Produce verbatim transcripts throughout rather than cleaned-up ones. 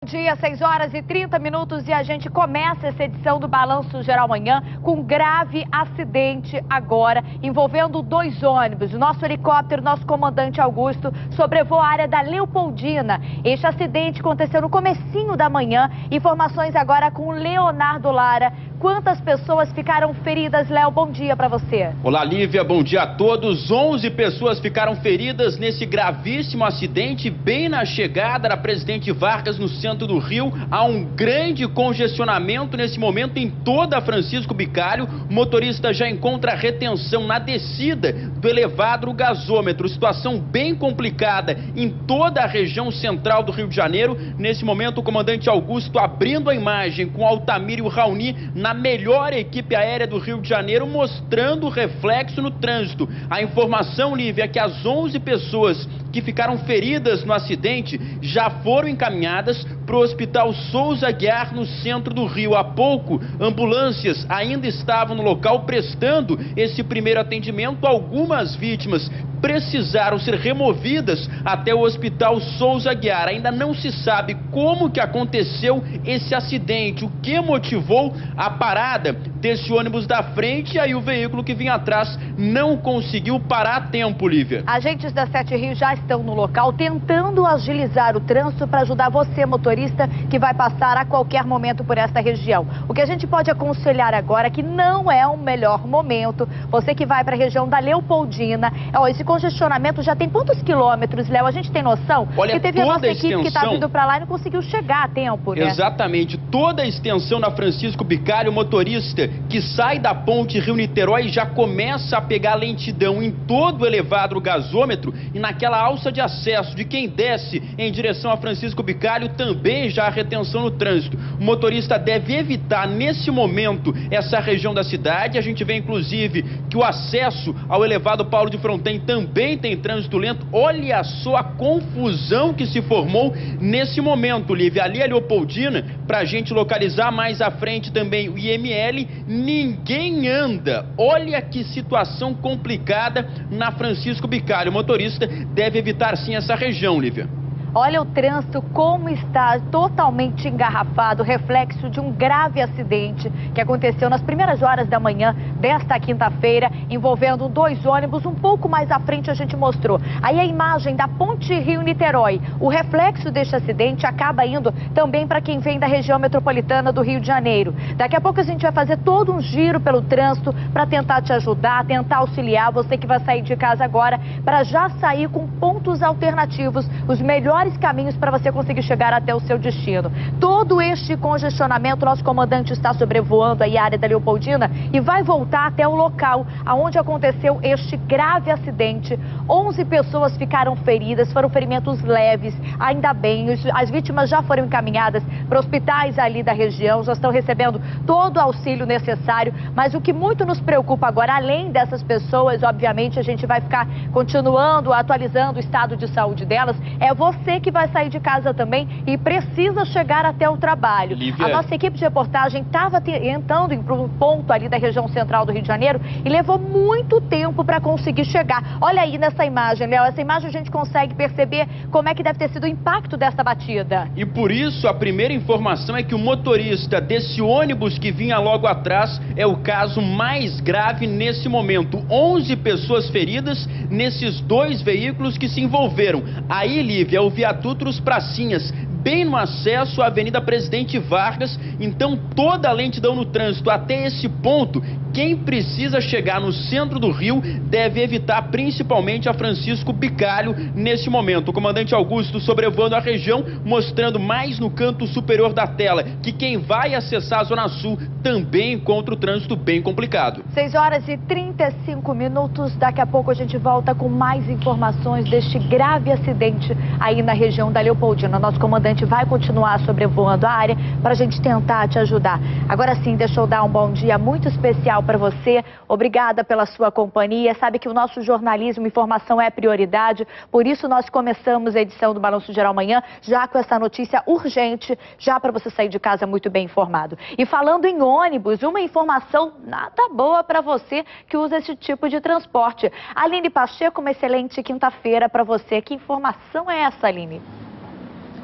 Bom dia, seis horas e trinta minutos e a gente começa essa edição do Balanço Geral Manhã com um grave acidente agora envolvendo dois ônibus. O nosso helicóptero, nosso comandante Augusto, sobrevoou a área da Leopoldina. Este acidente aconteceu no comecinho da manhã. Informações agora com o Leonardo Lara. Quantas pessoas ficaram feridas, Léo? Bom dia para você. Olá, Lívia. Bom dia a todos. onze pessoas ficaram feridas nesse gravíssimo acidente bem na chegada da Presidente Vargas, no centro do Rio. Há um grande congestionamento nesse momento em toda a Francisco Bicalho. O motorista já encontra retenção na descida do elevado gasômetro. Situação bem complicada em toda a região central do Rio de Janeiro. Nesse momento, o comandante Augusto abrindo a imagem com Altamir e o Raoni na melhor equipe aérea do Rio de Janeiro, mostrando o reflexo no trânsito. A informação, Lívia, é que as onze pessoas que ficaram feridas no acidente já foram encaminhadas para o Hospital Souza Aguiar, no centro do Rio. Há pouco, ambulâncias ainda estavam no local prestando esse primeiro atendimento. Algumas vítimas precisaram ser removidas até o Hospital Souza Aguiar. Ainda não se sabe como que aconteceu esse acidente, o que motivou a parada desse ônibus da frente, e aí o veículo que vinha atrás não conseguiu parar a tempo, Lívia. Agentes da Sete Rios já estão no local tentando agilizar o trânsito para ajudar você, motorista, que vai passar a qualquer momento por esta região. O que a gente pode aconselhar agora é que não é o melhor momento. Você que vai para a região da Leopoldina, ó, esse congestionamento já tem quantos quilômetros, Léo? A gente tem noção? Olha, que teve a nossa a equipe que está vindo para lá e não conseguiu chegar a tempo, né? Exatamente. Toda a extensão da Francisco Bicalho, o motorista que sai da ponte Rio-Niterói já começa a pegar lentidão em todo o elevado gasômetro, e naquela alça de acesso de quem desce em direção a Francisco Bicalho também já há retenção no trânsito. O motorista deve evitar nesse momento essa região da cidade. A gente vê inclusive que o acesso ao elevado Paulo de Fronten também tem trânsito lento. Olha só a confusão que se formou nesse momento, Lívia. Ali a Leopoldina, para a gente localizar mais à frente também o I M L, ninguém anda. Olha que situação complicada na Francisco Bicalho. O motorista deve evitar sim essa região, Lívia. Olha o trânsito como está totalmente engarrafado, reflexo de um grave acidente que aconteceu nas primeiras horas da manhã desta quinta-feira, envolvendo dois ônibus. Um pouco mais à frente a gente mostrou. Aí a imagem da ponte Rio-Niterói. O reflexo deste acidente acaba indo também para quem vem da região metropolitana do Rio de Janeiro. Daqui a pouco a gente vai fazer todo um giro pelo trânsito para tentar te ajudar, tentar auxiliar você que vai sair de casa agora, para já sair com pontos alternativos, os melhores caminhos para você conseguir chegar até o seu destino. Todo este congestionamento, nosso comandante está sobrevoando aí a área da Leopoldina e vai voltar até o local onde aconteceu este grave acidente. onze pessoas ficaram feridas, foram ferimentos leves, ainda bem. As vítimas já foram encaminhadas para hospitais ali da região, já estão recebendo todo o auxílio necessário, mas o que muito nos preocupa agora, além dessas pessoas, obviamente a gente vai ficar continuando, atualizando o estado de saúde delas, é você que vai sair de casa também e precisa chegar até o trabalho. Lívia. A nossa equipe de reportagem estava entrando para um ponto ali da região central do Rio de Janeiro e levou muito tempo para conseguir chegar. Olha aí nessa imagem, Léo, essa imagem a gente consegue perceber como é que deve ter sido o impacto dessa batida. E por isso a primeira informação é que o motorista desse ônibus que vinha logo atrás é o caso mais grave nesse momento. onze pessoas feridas nesses dois veículos que se envolveram. Aí, Lívia, o viaduto Os Pracinhas, bem no acesso à Avenida Presidente Vargas. Então toda a lentidão no trânsito até esse ponto. Quem precisa chegar no centro do Rio deve evitar principalmente a Francisco Bicalho nesse momento. O comandante Augusto sobrevoando a região, mostrando mais no canto superior da tela que quem vai acessar a Zona Sul também encontra o trânsito bem complicado. seis horas e trinta e cinco minutos. Daqui a pouco a gente volta com mais informações deste grave acidente aí na região da Leopoldina. Nosso comandante vai continuar sobrevoando a área para a gente tentar te ajudar. Agora sim, deixa eu dar um bom dia muito especial para você. Obrigada pela sua companhia. Sabe que o nosso jornalismo, informação é prioridade. Por isso nós começamos a edição do Balanço Geral Manhã já com essa notícia urgente, já para você sair de casa muito bem informado. E falando em ônibus, uma informação nada boa para você que usa esse tipo de transporte. Aline Pacheco, uma excelente quinta-feira para você. Que informação é essa, Aline?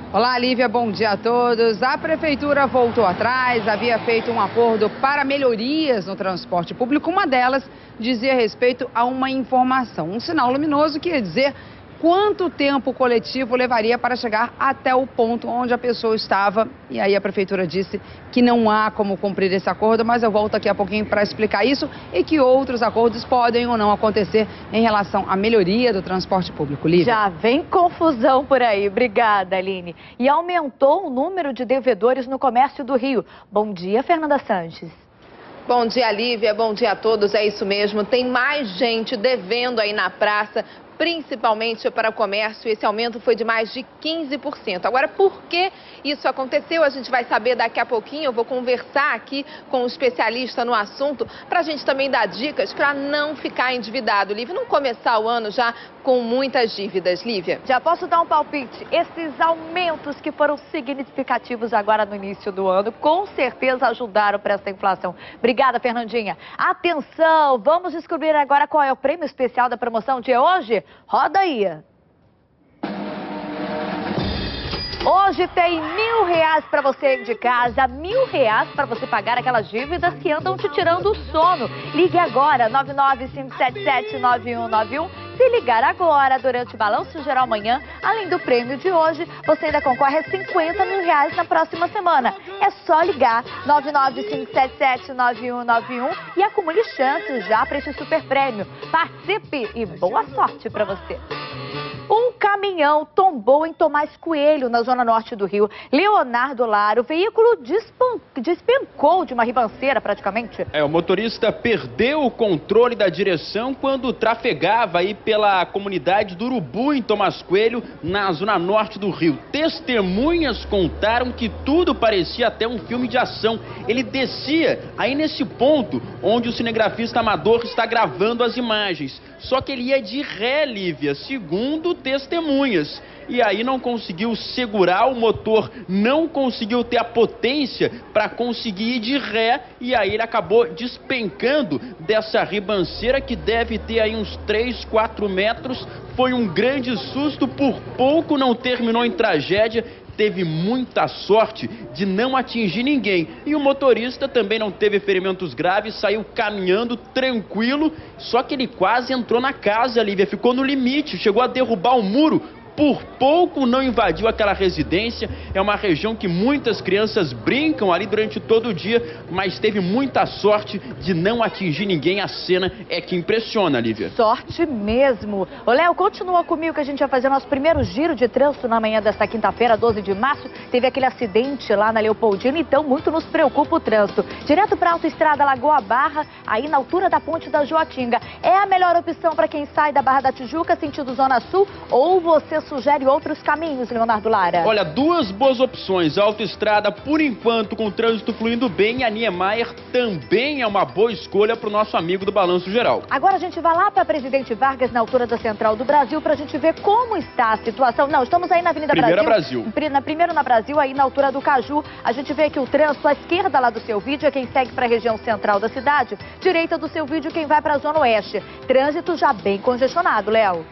Olá, Lívia, bom dia a todos. A Prefeitura voltou atrás, havia feito um acordo para melhorias no transporte público. Uma delas dizia respeito a uma informação, um sinal luminoso que ia dizer quanto tempo o coletivo levaria para chegar até o ponto onde a pessoa estava. E aí a Prefeitura disse que não há como cumprir esse acordo, mas eu volto aqui a pouquinho para explicar isso e que outros acordos podem ou não acontecer em relação à melhoria do transporte público. Lívia. Já vem confusão por aí. Obrigada, Aline. E aumentou o número de devedores no comércio do Rio. Bom dia, Fernanda Sanches. Bom dia, Lívia. Bom dia a todos. É isso mesmo. Tem mais gente devendo aí na praça, principalmente para o comércio. Esse aumento foi de mais de quinze por cento. Agora, por que isso aconteceu? A gente vai saber daqui a pouquinho. Eu vou conversar aqui com um especialista no assunto para a gente também dar dicas para não ficar endividado, Lívia. Não começar o ano já com muitas dívidas, Lívia. Já posso dar um palpite? Esses aumentos que foram significativos agora no início do ano, com certeza ajudaram para essa inflação. Obrigada, Fernandinha. Atenção, vamos descobrir agora qual é o prêmio especial da promoção de hoje? Roda aí. Hoje tem mil reais para você de casa, mil reais para você pagar aquelas dívidas que andam te tirando o sono. Ligue agora, nove nove cinco sete sete nove um nove um. Se ligar agora, durante o Balanço Geral amanhã, além do prêmio de hoje, você ainda concorre a cinquenta mil reais na próxima semana. É só ligar, nove nove cinco sete sete nove um nove um e acumule chances já para esse super prêmio. Participe e boa sorte para você. Um caminhão tombou em Tomás Coelho, na zona norte do Rio. Leonardo Lara, o veículo despan... despencou de uma ribanceira praticamente. É, o motorista perdeu o controle da direção quando trafegava aí pela comunidade do Urubu, em Tomás Coelho, na zona norte do Rio. Testemunhas contaram que tudo parecia até um filme de ação. Ele descia aí nesse ponto onde o cinegrafista amador está gravando as imagens. Só que ele ia de ré, Lívia, segundo testemunhas. E aí não conseguiu segurar o motor, não conseguiu ter a potência para conseguir ir de ré. E aí ele acabou despencando dessa ribanceira que deve ter aí uns três, quatro metros. Foi um grande susto, por pouco não terminou em tragédia. Teve muita sorte de não atingir ninguém. E o motorista também não teve ferimentos graves, saiu caminhando tranquilo. Só que ele quase entrou na casa, Lívia, ficou no limite, chegou a derrubar o muro. Por pouco não invadiu aquela residência. É uma região que muitas crianças brincam ali durante todo o dia, mas teve muita sorte de não atingir ninguém. A cena é que impressiona, Lívia. Sorte mesmo. Ô, Léo, continua comigo que a gente vai fazer nosso primeiro giro de trânsito na manhã desta quinta-feira, doze de março. Teve aquele acidente lá na Leopoldina, então muito nos preocupa o trânsito. Direto para a autoestrada Lagoa Barra, aí na altura da ponte da Joatinga. É a melhor opção para quem sai da Barra da Tijuca, sentido Zona Sul, ou você sugere outros caminhos, Leonardo Lara? Olha, duas boas opções. A autoestrada, por enquanto, com o trânsito fluindo bem. A Niemeyer também é uma boa escolha para o nosso amigo do Balanço Geral. Agora a gente vai lá para Presidente Vargas, na altura da Central do Brasil, para a gente ver como está a situação. Não, estamos aí na Avenida Primeira Brasil. Brasil. Na Primeiro na Brasil, aí na altura do Caju. A gente vê que o trânsito à esquerda lá do seu vídeo é quem segue para a região central da cidade. Direita do seu vídeo quem vai para a Zona Oeste. Trânsito já bem congestionado, Léo.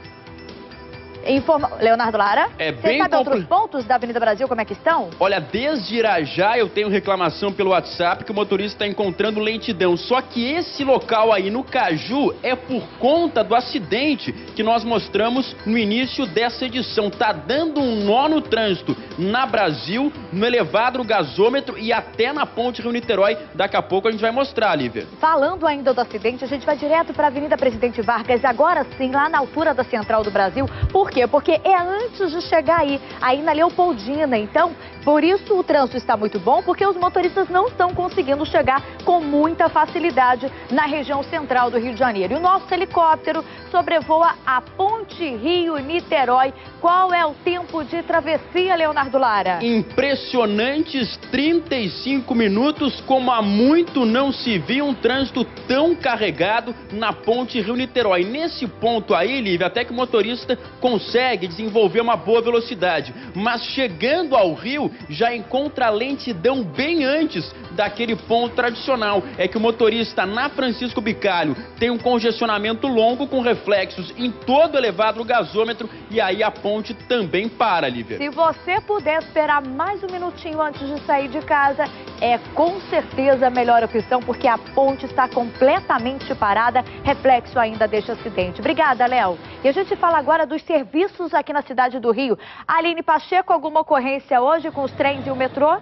Informa... Leonardo Lara, é você bem sabe compl... outros pontos da Avenida Brasil, como é que estão? Olha, desde Irajá eu tenho reclamação pelo WhatsApp que o motorista está encontrando lentidão. Só que esse local aí no Caju é por conta do acidente que nós mostramos no início dessa edição. Tá dando um nó no trânsito na Brasil, no elevado, no gasômetro e até na ponte Rio-Niterói. Daqui a pouco a gente vai mostrar, Lívia. Falando ainda do acidente, a gente vai direto para a Avenida Presidente Vargas, agora sim, lá na altura da Central do Brasil. Por quê? Porque é antes de chegar aí, aí na Leopoldina. Então, por isso o trânsito está muito bom, porque os motoristas não estão conseguindo chegar com muita facilidade na região central do Rio de Janeiro. E o nosso helicóptero sobrevoa a ponte Rio-Niterói. Qual é o tempo de travessia, Leonardo Lara? Impressionantes trinta e cinco minutos, como há muito não se viu um trânsito tão carregado na ponte Rio-Niterói. Nesse ponto aí, Lívia, até que o motorista consegue desenvolver uma boa velocidade. Mas chegando ao Rio, Rio já encontra lentidão bem antes daquele ponto tradicional. É que o motorista na Francisco Bicalho tem um congestionamento longo com reflexos em todo o elevado gasômetro e aí a ponte também para, Lívia. Se você puder esperar mais um minutinho antes de sair de casa, é com certeza a melhor opção, porque a ponte está completamente parada, reflexo ainda deste acidente. Obrigada, Léo. E a gente fala agora dos serviços aqui na cidade do Rio. Aline Pacheco, alguma ocorrência hoje com os trens e o metrô?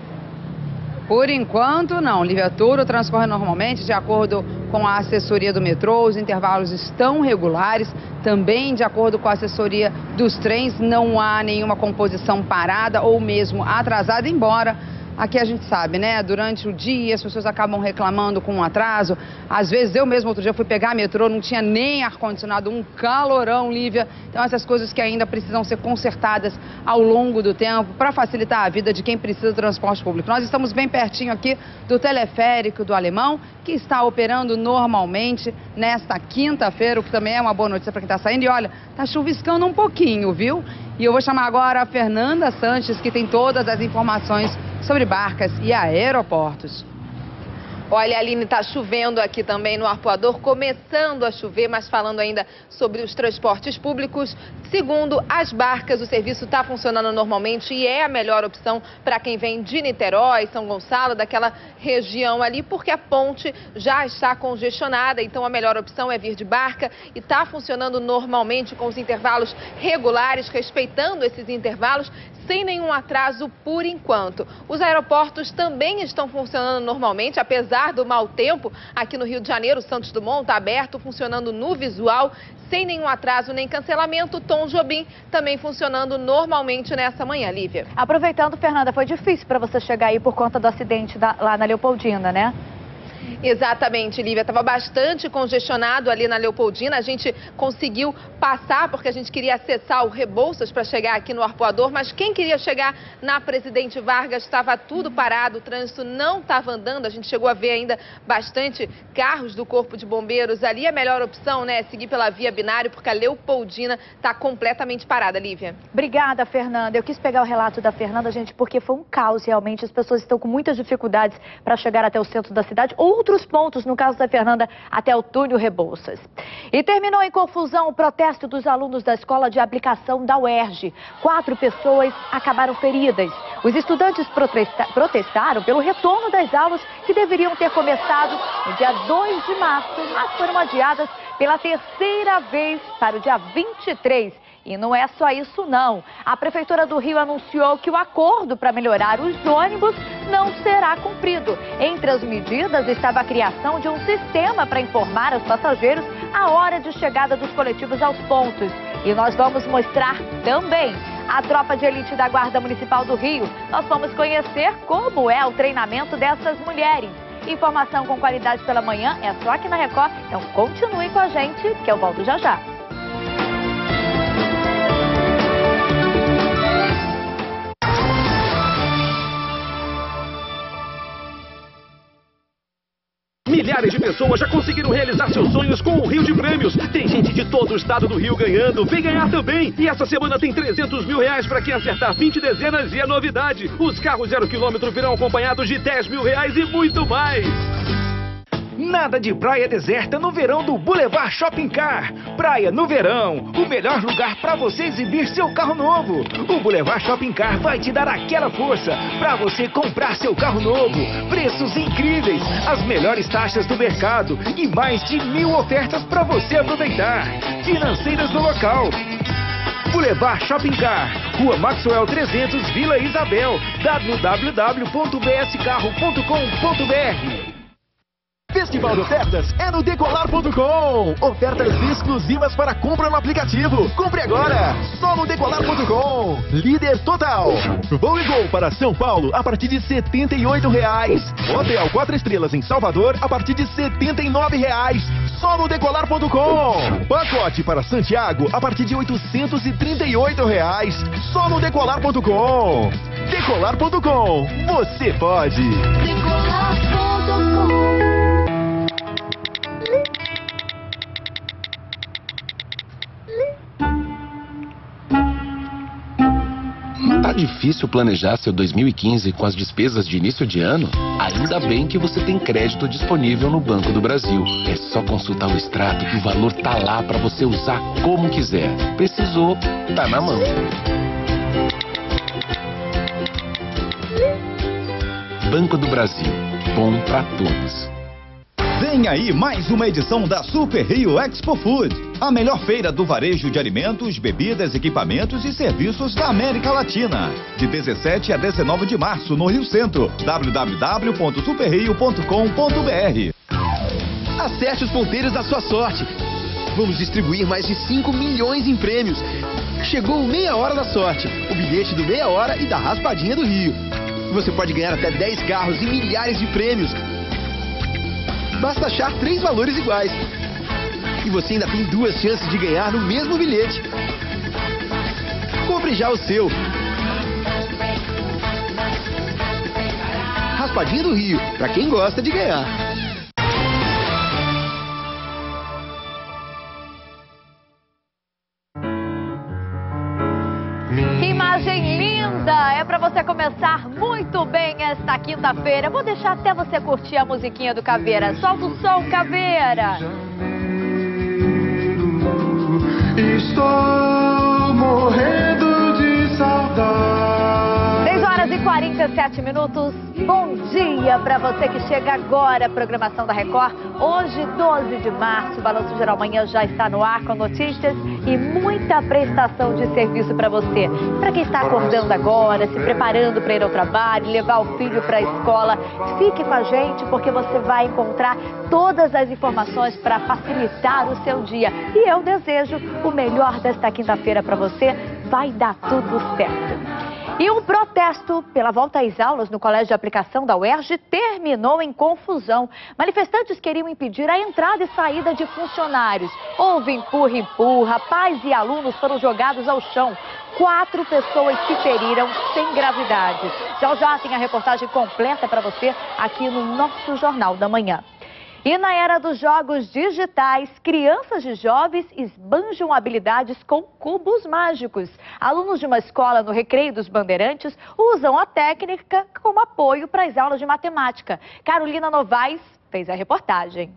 Por enquanto, não, Lívia. Tudo transcorre normalmente, de acordo com a assessoria do metrô, os intervalos estão regulares. Também, de acordo com a assessoria dos trens, não há nenhuma composição parada ou mesmo atrasada, embora aqui a gente sabe, né? Durante o dia as pessoas acabam reclamando com um atraso. Às vezes eu mesmo outro dia fui pegar metrô, não tinha nem ar-condicionado, um calorão, Lívia. Então essas coisas que ainda precisam ser consertadas ao longo do tempo para facilitar a vida de quem precisa do transporte público. Nós estamos bem pertinho aqui do teleférico do Alemão, que está operando normalmente nesta quinta-feira, o que também é uma boa notícia para quem está saindo. E olha, tá chuviscando um pouquinho, viu? E eu vou chamar agora a Fernanda Sanches, que tem todas as informações sobre barcas e aeroportos. Olha, Aline, está chovendo aqui também no Arpoador, começando a chover, mas falando ainda sobre os transportes públicos. Segundo as barcas, o serviço está funcionando normalmente e é a melhor opção para quem vem de Niterói, São Gonçalo, daquela região ali, porque a ponte já está congestionada. Então a melhor opção é vir de barca e está funcionando normalmente com os intervalos regulares, respeitando esses intervalos, sem nenhum atraso por enquanto. Os aeroportos também estão funcionando normalmente, apesar do mau tempo. Aqui no Rio de Janeiro, o Santos Dumont está aberto, funcionando no visual, sem nenhum atraso nem cancelamento. Tom Jobim também funcionando normalmente nessa manhã, Lívia. Aproveitando, Fernanda, foi difícil para você chegar aí por conta do acidente da, lá na Leopoldina, né? Exatamente, Lívia. Estava bastante congestionado ali na Leopoldina. A gente conseguiu passar porque a gente queria acessar o Rebouças para chegar aqui no Arpoador, mas quem queria chegar na Presidente Vargas estava tudo parado, o trânsito não estava andando. A gente chegou a ver ainda bastante carros do Corpo de Bombeiros ali. A melhor opção, né, é seguir pela via binário, porque a Leopoldina está completamente parada, Lívia. Obrigada, Fernanda. Eu quis pegar o relato da Fernanda, gente, porque foi um caos realmente. As pessoas estão com muitas dificuldades para chegar até o centro da cidade. Outros pontos, no caso da Fernanda, até o túnel Rebouças. E terminou em confusão o protesto dos alunos da Escola de Aplicação da U E R J. Quatro pessoas acabaram feridas. Os estudantes protesta protestaram pelo retorno das aulas que deveriam ter começado no dia dois de março, mas foram adiadas pela terceira vez para o dia vinte e três. E não é só isso não. A Prefeitura do Rio anunciou que o acordo para melhorar os ônibus não será cumprido. Entre as medidas estava a criação de um sistema para informar os passageiros a hora de chegada dos coletivos aos pontos. E nós vamos mostrar também a tropa de elite da Guarda Municipal do Rio. Nós vamos conhecer como é o treinamento dessas mulheres. Informação com qualidade pela manhã é só aqui na Record. Então continue com a gente que eu volto já já. Milhares de pessoas já conseguiram realizar seus sonhos com o Rio de Prêmios. Tem gente de todo o estado do Rio ganhando. Vem ganhar também. E essa semana tem trezentos mil reais para quem acertar vinte dezenas e a novidade. Os carros zero quilômetro virão acompanhados de dez mil reais e muito mais. Nada de praia deserta no verão do Boulevard Shopping Car. Praia no verão, o melhor lugar para você exibir seu carro novo. O Boulevard Shopping Car vai te dar aquela força para você comprar seu carro novo. Preços incríveis, as melhores taxas do mercado e mais de mil ofertas para você aproveitar. Financeiras no local. Boulevard Shopping Car, Rua Maxwell trezentos, Vila Isabel, w w w ponto b s carro ponto com ponto b r. Festival de ofertas é no Decolar ponto com. Ofertas exclusivas para compra no aplicativo. Compre agora, só no Decolar ponto com. Líder total. Voo e Gol para São Paulo a partir de setenta e oito reais. Hotel quatro estrelas em Salvador a partir de setenta e nove reais. Só no Decolar ponto com. Pacote para Santiago a partir de oitocentos e trinta e oito reais. Só no Decolar ponto com. Decolar ponto com. Você pode. Decolar ponto com. Tá difícil planejar seu dois mil e quinze com as despesas de início de ano? Ainda bem que você tem crédito disponível no Banco do Brasil. É só consultar o extrato que o valor tá lá para você usar como quiser. Precisou, tá na mão. Banco do Brasil. Bom pra todos. Vem aí mais uma edição da Super Rio Expo Food, a melhor feira do varejo de alimentos, bebidas, equipamentos e serviços da América Latina. De dezessete a dezenove de março no Rio Centro. w w w ponto super rio ponto com ponto b r. Acerte os ponteiros da sua sorte. Vamos distribuir mais de cinco milhões em prêmios. Chegou o Meia Hora da Sorte, o bilhete do Meia Hora e da Raspadinha do Rio. Você pode ganhar até dez carros e milhares de prêmios. Basta achar três valores iguais. E você ainda tem duas chances de ganhar no mesmo bilhete. Compre já o seu. Raspadinha do Rio, para quem gosta de ganhar. Que imagem linda! É para você começar muito bem esta quinta-feira. Vou deixar até você curtir a musiquinha do Caveira. Solta o som, Caveira! Estou morrendo de saudade. seis horas e quarenta e sete minutos. Bom dia para você que chega agora à programação da Record. Hoje, doze de março, o Balanço Geral Manhã já está no ar com notícias e muita prestação de serviço para você. Para quem está acordando agora, se preparando para ir ao trabalho, levar o filho para a escola, fique com a gente porque você vai encontrar todas as informações para facilitar o seu dia. E eu desejo o melhor desta quinta-feira para você. Vai dar tudo certo. E um protesto pela volta às aulas no Colégio de Aplicação da U E R J terminou em confusão. Manifestantes queriam impedir a entrada e saída de funcionários. Houve empurra-empurra, pais e alunos foram jogados ao chão. Quatro pessoas se feriram sem gravidade. Já já tem a reportagem completa para você aqui no nosso Jornal da Manhã. E na era dos jogos digitais, crianças e jovens esbanjam habilidades com cubos mágicos. Alunos de uma escola no Recreio dos Bandeirantes usam a técnica como apoio para as aulas de matemática. Carolina Novaes fez a reportagem.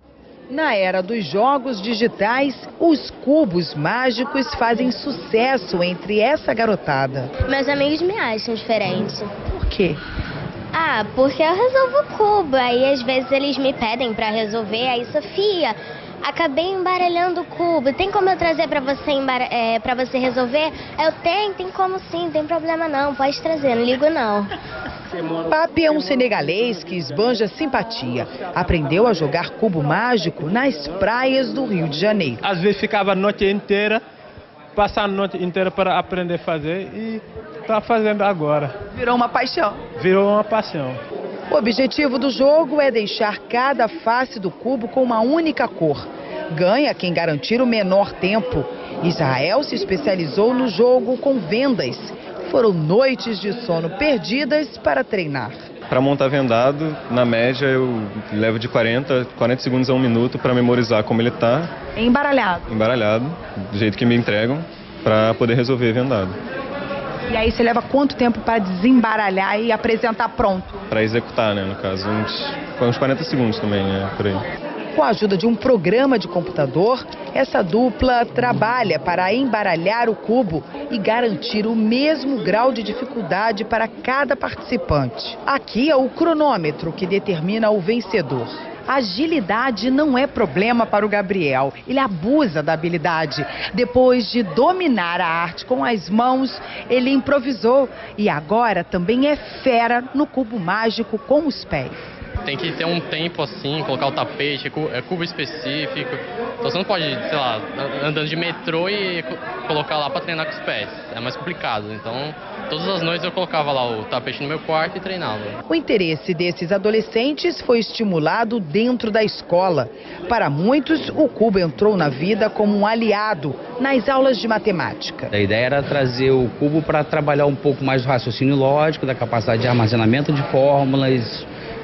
Na era dos jogos digitais, os cubos mágicos fazem sucesso entre essa garotada. Meus amigos me acham diferente. Por quê? Ah, porque eu resolvo o cubo, aí às vezes eles me pedem pra resolver, aí Sofia, acabei embaralhando o cubo, tem como eu trazer pra você, embara... é, pra você resolver? Eu tenho, tem como sim, tem problema não, pode trazer, não ligo não. Papi é um senegalês que esbanja simpatia. Aprendeu a jogar cubo mágico nas praias do Rio de Janeiro. Às vezes ficava a noite inteira, passar a noite inteira para aprender a fazer e tá fazendo agora. Virou uma paixão. Virou uma paixão. O objetivo do jogo é deixar cada face do cubo com uma única cor. Ganha quem garantir o menor tempo. Israel se especializou no jogo com vendas. Foram noites de sono perdidas para treinar. Para montar vendado, na média, eu levo de quarenta, quarenta segundos a um minuto para memorizar como ele está. Embaralhado. Embaralhado, do jeito que me entregam, para poder resolver vendado. E aí você leva quanto tempo para desembaralhar e apresentar pronto? Para executar, né, no caso, uns, uns quarenta segundos também, né, por aí. Com a ajuda de um programa de computador, essa dupla trabalha para embaralhar o cubo e garantir o mesmo grau de dificuldade para cada participante. Aqui é o cronômetro que determina o vencedor. Agilidade não é problema para o Gabriel. Ele abusa da habilidade. Depois de dominar a arte com as mãos, ele improvisou e agora também é fera no cubo mágico com os pés. Tem que ter um tempo assim, colocar o tapete, é cubo específico. Então você não pode, sei lá, andando de metrô e colocar lá para treinar com os pés. É mais complicado. Então, todas as noites eu colocava lá o tapete no meu quarto e treinava. O interesse desses adolescentes foi estimulado dentro da escola. Para muitos, o cubo entrou na vida como um aliado nas aulas de matemática. A ideia era trazer o cubo para trabalhar um pouco mais do raciocínio lógico, da capacidade de armazenamento de fórmulas,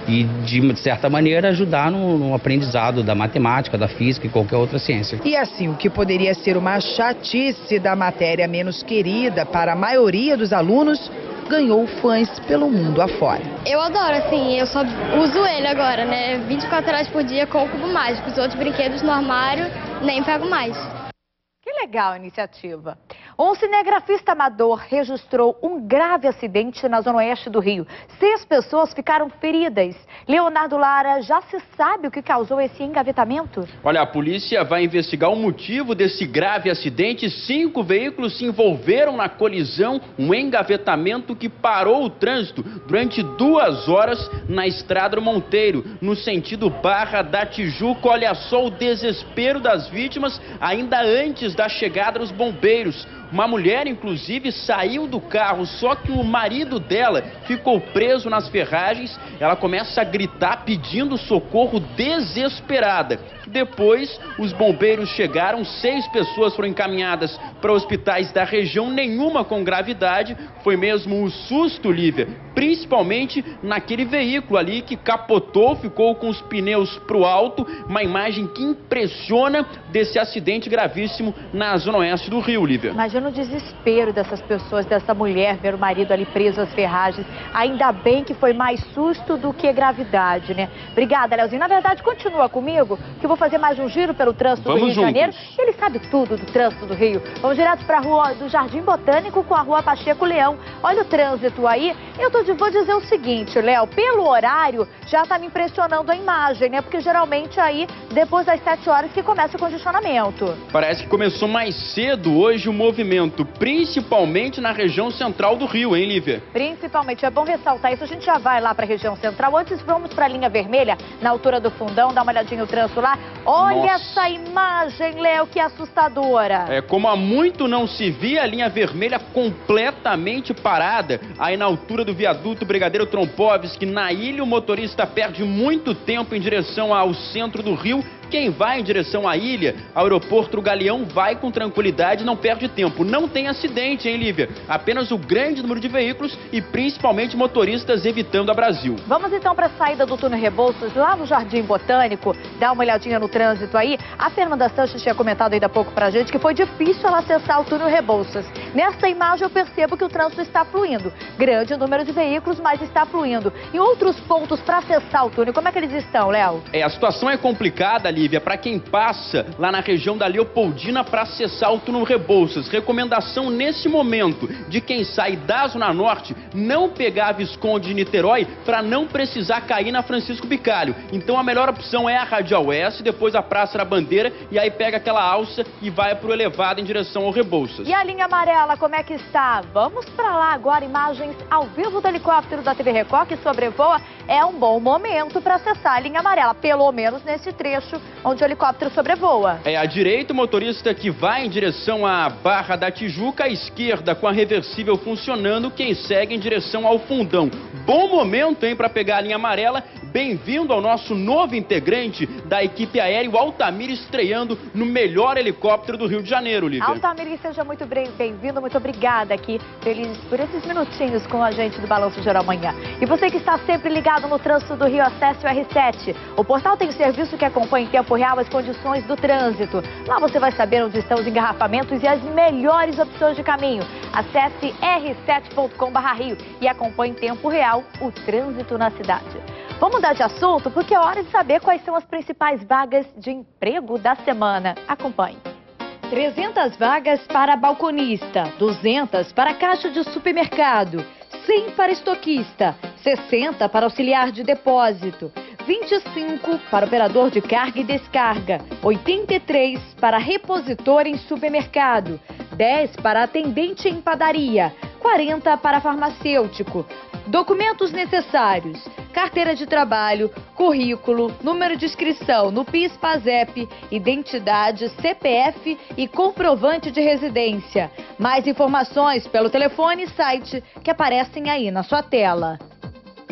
e, de certa maneira, ajudar no, no aprendizado da matemática, da física e qualquer outra ciência. E assim, o que poderia ser uma chatice da matéria menos querida para a maioria dos alunos, ganhou fãs pelo mundo afora. Eu adoro, assim, eu só uso ele agora, né? vinte e quatro horas por dia com o cubo mágico. Os outros brinquedos no armário nem pego mais. Que legal a iniciativa. Um cinegrafista amador registrou um grave acidente na zona oeste do Rio. Seis pessoas ficaram feridas. Leonardo Lara, já se sabe o que causou esse engavetamento? Olha, a polícia vai investigar o motivo desse grave acidente. Cinco veículos se envolveram na colisão, um engavetamento que parou o trânsito durante duas horas na Estrada do Monteiro, no sentido Barra da Tijuca. Olha só o desespero das vítimas ainda antes da chegada dos bombeiros. Uma mulher, inclusive, saiu do carro, só que o marido dela ficou preso nas ferragens. Ela começa a gritar pedindo socorro desesperada. Depois, os bombeiros chegaram, seis pessoas foram encaminhadas para hospitais da região, nenhuma com gravidade. Foi mesmo um susto, Lívia, principalmente naquele veículo ali que capotou, ficou com os pneus para o alto. Uma imagem que impressiona desse acidente gravíssimo na zona oeste do Rio, Lívia. Imagina o desespero dessas pessoas, dessa mulher, ver o marido ali preso às ferragens. Ainda bem que foi mais susto do que gravidade, né? Obrigada, Leozinho. Na verdade, continua comigo, que eu vou fazer mais um giro pelo trânsito Vamos do Rio juntos. de Janeiro. Ele sabe tudo do trânsito do Rio. Vamos direto para a rua do Jardim Botânico com a rua Pacheco Leão. Olha o trânsito aí. Eu tô de, vou dizer o seguinte, Léo, pelo horário já tá me impressionando a imagem, né? Porque geralmente aí, depois das sete horas que começa o congestionamento. Parece que começou mais cedo hoje o movimento, principalmente na região central do Rio, hein, Lívia? Principalmente, é bom ressaltar isso. A gente já vai lá para a região central. Antes, vamos para a linha vermelha, na altura do Fundão, dá uma olhadinha no trânsito lá. Olha Nossa. essa imagem, Léo, que assustadora. É, como há muito não se via, a linha vermelha completamente parada. Aí na altura do viaduto Brigadeiro Trompovski, na ilha, o motorista perde muito tempo em direção ao centro do Rio. Quem vai em direção à ilha, ao aeroporto Galeão, vai com tranquilidade, não perde tempo. Não tem acidente, hein, Lívia? Apenas o grande número de veículos e principalmente motoristas evitando a Brasil. Vamos então para a saída do túnel Rebouças, lá no Jardim Botânico. Dá uma olhadinha no trânsito aí. A Fernanda Sanches tinha comentado ainda há pouco pra gente que foi difícil ela acessar o túnel Rebouças. Nessa imagem eu percebo que o trânsito está fluindo. Grande número de veículos, mas está fluindo. E outros pontos para acessar o túnel, como é que eles estão, Léo? É, a situação é complicada, Lívia, para quem passa lá na região da Leopoldina para acessar o túnel Rebouças. Recomendação nesse momento de quem sai da Zona Norte não pegar a Visconde de Niterói para não precisar cair na Francisco Bicalho. Então a melhor opção é a Radial Oeste, depois a Praça da Bandeira e aí pega aquela alça e vai para o elevado em direção ao Rebouças. E a linha amarela, como é que está? Vamos para lá agora, imagens ao vivo do helicóptero da T V Record que sobrevoa. É um bom momento para acessar a linha amarela, pelo menos nesse trecho onde o helicóptero sobrevoa. É, à direita o motorista que vai em direção à Barra da Tijuca, à esquerda com a reversível funcionando, quem segue em direção ao Fundão. Bom momento, hein, para pegar a linha amarela. Bem-vindo ao nosso novo integrante da equipe aérea, o Altamir, estreando no melhor helicóptero do Rio de Janeiro, Lívia. Altamir, seja muito bem-vindo, muito obrigada aqui feliz por esses minutinhos com a gente do Balanço Geral Manhã. E você que está sempre ligado no trânsito do Rio, acesse o R sete. O portal tem serviço que acompanha em tempo real as condições do trânsito. Lá você vai saber onde estão os engarrafamentos e as melhores opções de caminho. Acesse r sete ponto com barra rio e acompanhe em tempo real o trânsito na cidade. Vamos mudar de assunto porque é hora de saber quais são as principais vagas de emprego da semana. Acompanhe. trezentas vagas para balconista, duzentas para caixa de supermercado, cem para estoquista, sessenta para auxiliar de depósito, vinte e cinco para operador de carga e descarga, oitenta e três para repositor em supermercado, dez para atendente em padaria, quarenta para farmacêutico. Documentos necessários: carteira de trabalho, currículo, número de inscrição no PIS/PASEP, identidade, C P F e comprovante de residência. Mais informações pelo telefone e site que aparecem aí na sua tela.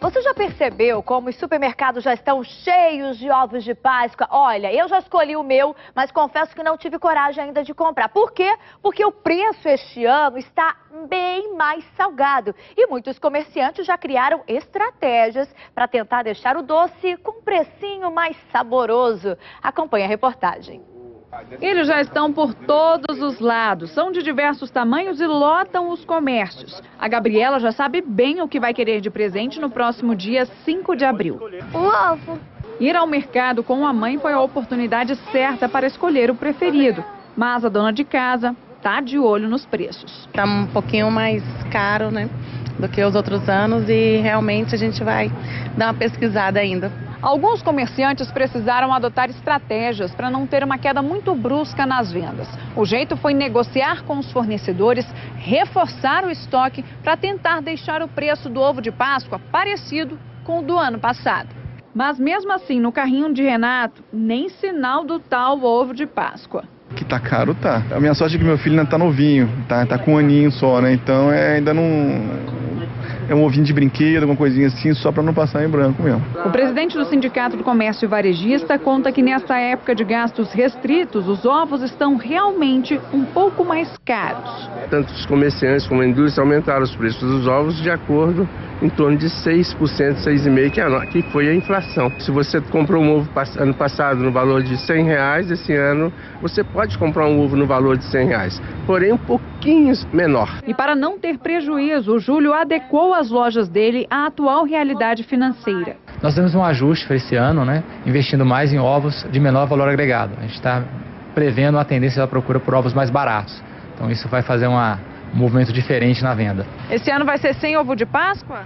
Você já percebeu como os supermercados já estão cheios de ovos de Páscoa? Olha, eu já escolhi o meu, mas confesso que não tive coragem ainda de comprar. Por quê? Porque o preço este ano está bem mais salgado. E muitos comerciantes já criaram estratégias para tentar deixar o doce com um precinho mais saboroso. Acompanhe a reportagem. Eles já estão por todos os lados, são de diversos tamanhos e lotam os comércios. A Gabriela já sabe bem o que vai querer de presente no próximo dia cinco de abril. Um ovo. Ir ao mercado com a mãe foi a oportunidade certa para escolher o preferido. Mas a dona de casa tá de olho nos preços. Tá um pouquinho mais caro, né, do que os outros anos e realmente a gente vai dar uma pesquisada ainda. Alguns comerciantes precisaram adotar estratégias para não ter uma queda muito brusca nas vendas. O jeito foi negociar com os fornecedores, reforçar o estoque para tentar deixar o preço do ovo de Páscoa parecido com o do ano passado. Mas mesmo assim, no carrinho de Renato, nem sinal do tal ovo de Páscoa. Que tá caro, tá. A minha sorte é que meu filho ainda tá novinho, tá, tá com um aninho só, né? Então é, ainda não... É um ovinho de brinquedo, alguma coisinha assim, só para não passar em branco mesmo. O presidente do Sindicato do Comércio Varejista conta que nesta época de gastos restritos, os ovos estão realmente um pouco mais caros. Tanto os comerciantes como a indústria aumentaram os preços dos ovos de acordo em torno de seis por cento, seis vírgula cinco por cento, que foi a inflação. Se você comprou um ovo ano passado no valor de cem reais, esse ano você pode comprar um ovo no valor de cem reais, porém um pouquinho menor. E para não ter prejuízo, o Júlio adequou as lojas dele à atual realidade financeira. Nós temos um ajuste para esse ano, né, investindo mais em ovos de menor valor agregado. A gente está prevendo uma tendência da procura por ovos mais baratos. Então isso vai fazer uma um movimento diferente na venda. Esse ano vai ser sem ovo de Páscoa?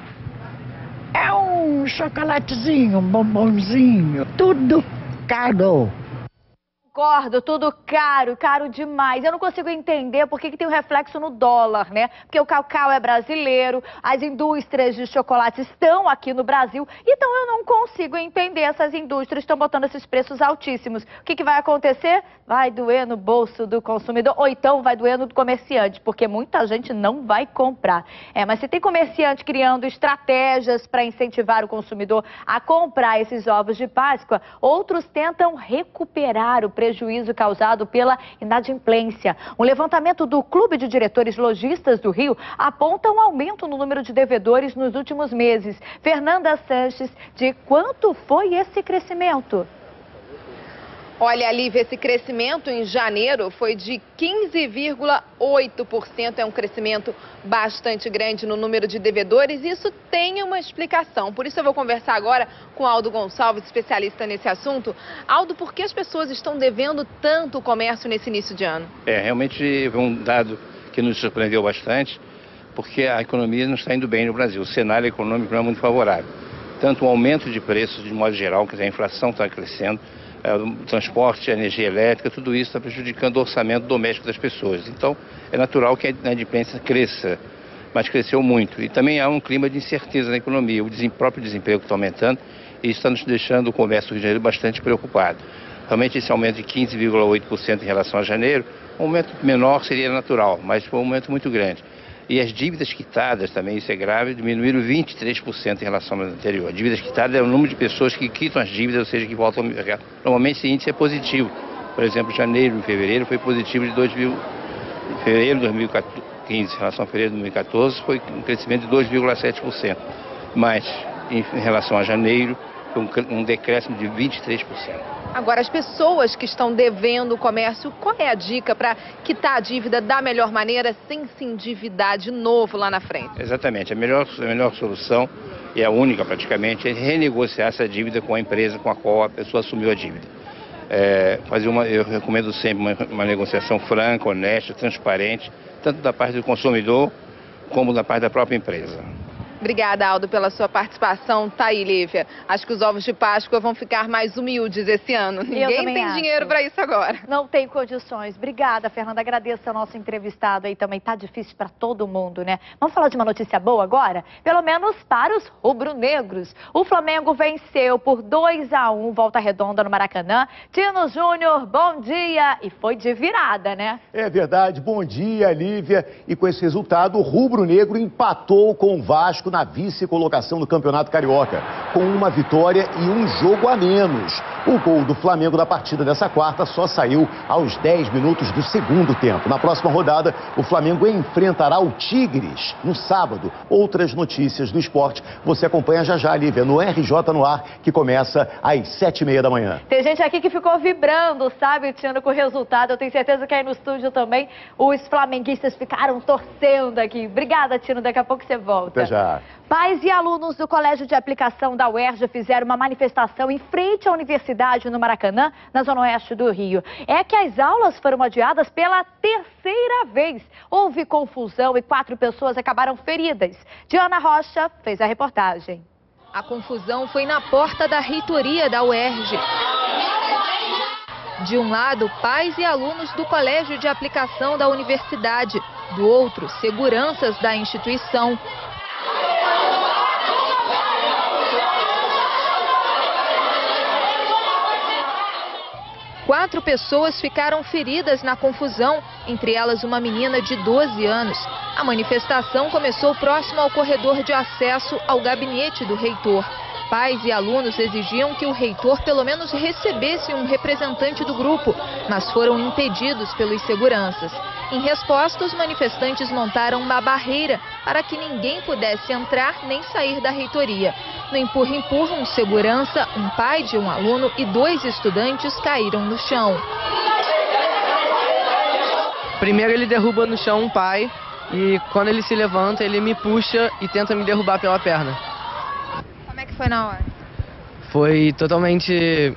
É um chocolatezinho, um bombonzinho, tudo caro. Concordo, tudo caro, caro demais. Eu não consigo entender por que que tem um reflexo no dólar, né? Porque o cacau é brasileiro, as indústrias de chocolate estão aqui no Brasil, então eu não consigo entender. Essas indústrias estão botando esses preços altíssimos. O que que vai acontecer? Vai doer no bolso do consumidor, ou então vai doer no comerciante, porque muita gente não vai comprar. É, mas se tem comerciante criando estratégias para incentivar o consumidor a comprar esses ovos de Páscoa, outros tentam recuperar o preço prejuízo causado pela inadimplência. Um levantamento do Clube de Diretores Lojistas do Rio aponta um aumento no número de devedores nos últimos meses. Fernanda Sanches, de quanto foi esse crescimento? Olha, Lívia, esse crescimento em janeiro foi de quinze vírgula oito por cento. É um crescimento bastante grande no número de devedores e isso tem uma explicação. Por isso eu vou conversar agora com Aldo Gonçalves, especialista nesse assunto. Aldo, por que as pessoas estão devendo tanto o comércio nesse início de ano? É, realmente é um dado que nos surpreendeu bastante, porque a economia não está indo bem no Brasil. O cenário econômico não é muito favorável. Tanto o aumento de preços, de modo geral, quer dizer, a inflação está crescendo, o transporte, a energia elétrica, tudo isso está prejudicando o orçamento doméstico das pessoas. Então, é natural que a inadimplência cresça, mas cresceu muito. E também há um clima de incerteza na economia. O próprio desemprego está aumentando e isso está nos deixando o comércio do Rio de Janeiro bastante preocupado. Realmente, esse aumento de quinze vírgula oito por cento em relação a janeiro, um aumento menor seria natural, mas foi um aumento muito grande. E as dívidas quitadas, também isso é grave, diminuíram vinte e três por cento em relação ao ano anterior. Dívidas quitadas é o número de pessoas que quitam as dívidas, ou seja, que voltam ao mercado. Normalmente esse índice é positivo. Por exemplo, janeiro e fevereiro foi positivo de dois mil. Em fevereiro de dois mil e quinze, em relação a fevereiro de dois mil e quatorze, foi um crescimento de dois vírgula sete por cento. Mas, em relação a janeiro, foi um, um decréscimo de vinte e três por cento. Agora, as pessoas que estão devendo o comércio, qual é a dica para quitar a dívida da melhor maneira, sem se endividar de novo lá na frente? Exatamente. A melhor, a melhor solução, e a única praticamente, é renegociar essa dívida com a empresa com a qual a pessoa assumiu a dívida. É, fazer uma, eu recomendo sempre uma, uma negociação franca, honesta, transparente, tanto da parte do consumidor como da parte da própria empresa. Obrigada, Aldo, pela sua participação. Tá aí, Lívia. Acho que os ovos de Páscoa vão ficar mais humildes esse ano. Ninguém tem acho. dinheiro para isso agora. Não tem condições. Obrigada, Fernanda. Agradeço ao nosso entrevistado aí também. Tá difícil para todo mundo, né? Vamos falar de uma notícia boa agora? Pelo menos para os rubro-negros. O Flamengo venceu por dois a um, Volta Redonda no Maracanã. Tino Júnior, bom dia. E foi de virada, né? É verdade. Bom dia, Lívia. E com esse resultado, o rubro-negro empatou com o Vasco Vasco na vice-colocação do Campeonato Carioca, com uma vitória e um jogo a menos. O gol do Flamengo da partida dessa quarta só saiu aos dez minutos do segundo tempo. Na próxima rodada, o Flamengo enfrentará o Tigres no sábado. Outras notícias do esporte você acompanha já já, Lívia, no R J no Ar, que começa às sete e meia da manhã. Tem gente aqui que ficou vibrando, sabe, Tino, com o resultado. Eu tenho certeza que aí no estúdio também os flamenguistas ficaram torcendo aqui. Obrigada, Tino. Daqui a pouco você volta. Até já. Pais e alunos do Colégio de Aplicação da U E R J fizeram uma manifestação em frente à Universidade no Maracanã, na zona oeste do Rio. É que as aulas foram adiadas pela terceira vez. Houve confusão e quatro pessoas acabaram feridas. Diana Rocha fez a reportagem. A confusão foi na porta da reitoria da U E R J. De um lado, pais e alunos do Colégio de Aplicação da universidade. Do outro, seguranças da instituição. Quatro pessoas ficaram feridas na confusão, entre elas uma menina de doze anos. A manifestação começou próximo ao corredor de acesso ao gabinete do reitor. Pais e alunos exigiam que o reitor pelo menos recebesse um representante do grupo, mas foram impedidos pelos seguranças. Em resposta, os manifestantes montaram uma barreira para que ninguém pudesse entrar nem sair da reitoria. No empurra-empurra, um segurança, um pai de um aluno e dois estudantes caíram no chão. Primeiro ele derruba no chão um pai e quando ele se levanta, ele me puxa e tenta me derrubar pela perna. Como é que foi na hora? Foi totalmente...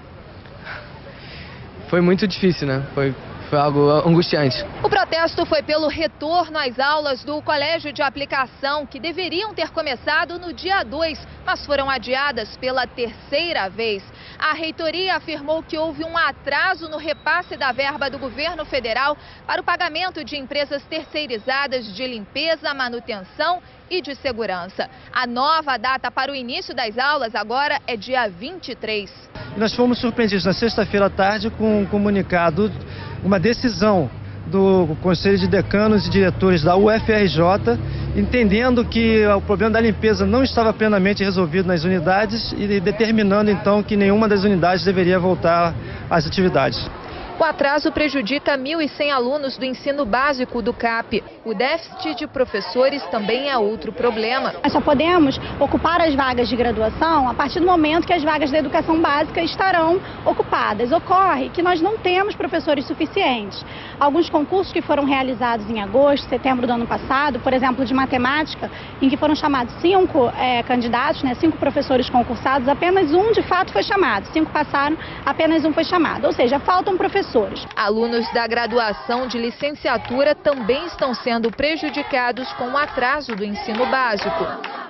Foi muito difícil, né? Foi... Foi algo angustiante. O protesto foi pelo retorno às aulas do Colégio de Aplicação, que deveriam ter começado no dia dois, mas foram adiadas pela terceira vez. A reitoria afirmou que houve um atraso no repasse da verba do governo federal para o pagamento de empresas terceirizadas de limpeza, manutenção e de segurança. A nova data para o início das aulas agora é dia vinte e três. Nós fomos surpreendidos na sexta-feira à tarde com um comunicado, uma decisão do Conselho de Decanos e Diretores da U F R J, entendendo que o problema da limpeza não estava plenamente resolvido nas unidades e determinando então que nenhuma das unidades deveria voltar às atividades. O atraso prejudica mil e cem alunos do ensino básico do C A P. O déficit de professores também é outro problema. Nós só podemos ocupar as vagas de graduação a partir do momento que as vagas da educação básica estarão ocupadas. Ocorre que nós não temos professores suficientes. Alguns concursos que foram realizados em agosto, setembro do ano passado, por exemplo, de matemática, em que foram chamados cinco é, candidatos, né, cinco professores concursados, apenas um de fato foi chamado. Cinco passaram, apenas um foi chamado. Ou seja, faltam professores. Alunos da graduação de licenciatura também estão sendo prejudicados com o atraso do ensino básico.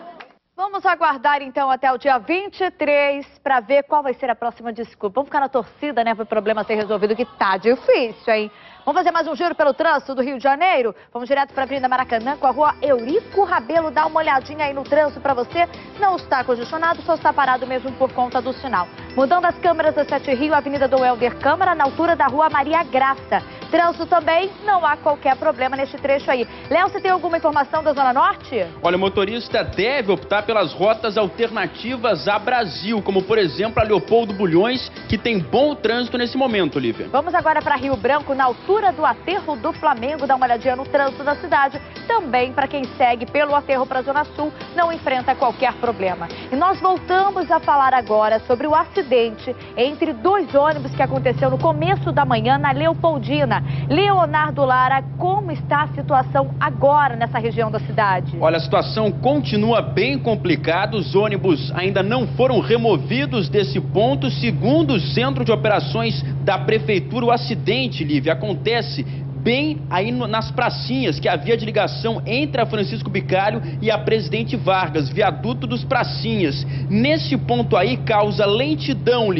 Vamos aguardar então até o dia vinte e três para ver qual vai ser a próxima desculpa. Vamos ficar na torcida, né, para o problema ser resolvido, que tá difícil, hein? Vamos fazer mais um giro pelo trânsito do Rio de Janeiro? Vamos direto para a Avenida Maracanã com a rua Eurico Rabelo. Dá uma olhadinha aí no trânsito para você. Não está congestionado, só está parado mesmo por conta do sinal. Mudando as câmeras da Sete Rio, Avenida do Helder Câmara, na altura da rua Maria Graça. Trânsito também, não há qualquer problema nesse trecho aí. Léo, você tem alguma informação da Zona Norte? Olha, o motorista deve optar pelas rotas alternativas a Brasil, como por exemplo a Leopoldo Bulhões, que tem bom trânsito nesse momento, Lívia. Vamos agora para Rio Branco, na altura do aterro do Flamengo. Dá uma olhadinha no trânsito da cidade. Também para quem segue pelo aterro para a Zona Sul, não enfrenta qualquer problema. E nós voltamos a falar agora sobre o acidente entre dois ônibus que aconteceu no começo da manhã na Leopoldina. Leonardo Lara, como está a situação agora nessa região da cidade? Olha, a situação continua bem complicada. Os ônibus ainda não foram removidos desse ponto. Segundo o Centro de Operações da Prefeitura, o acidente, Lívia, acontece bem aí no, nas pracinhas, que havia de ligação entre a Francisco Bicalho e a Presidente Vargas, viaduto dos Pracinhas. Nesse ponto aí causa lentidão, Lívia.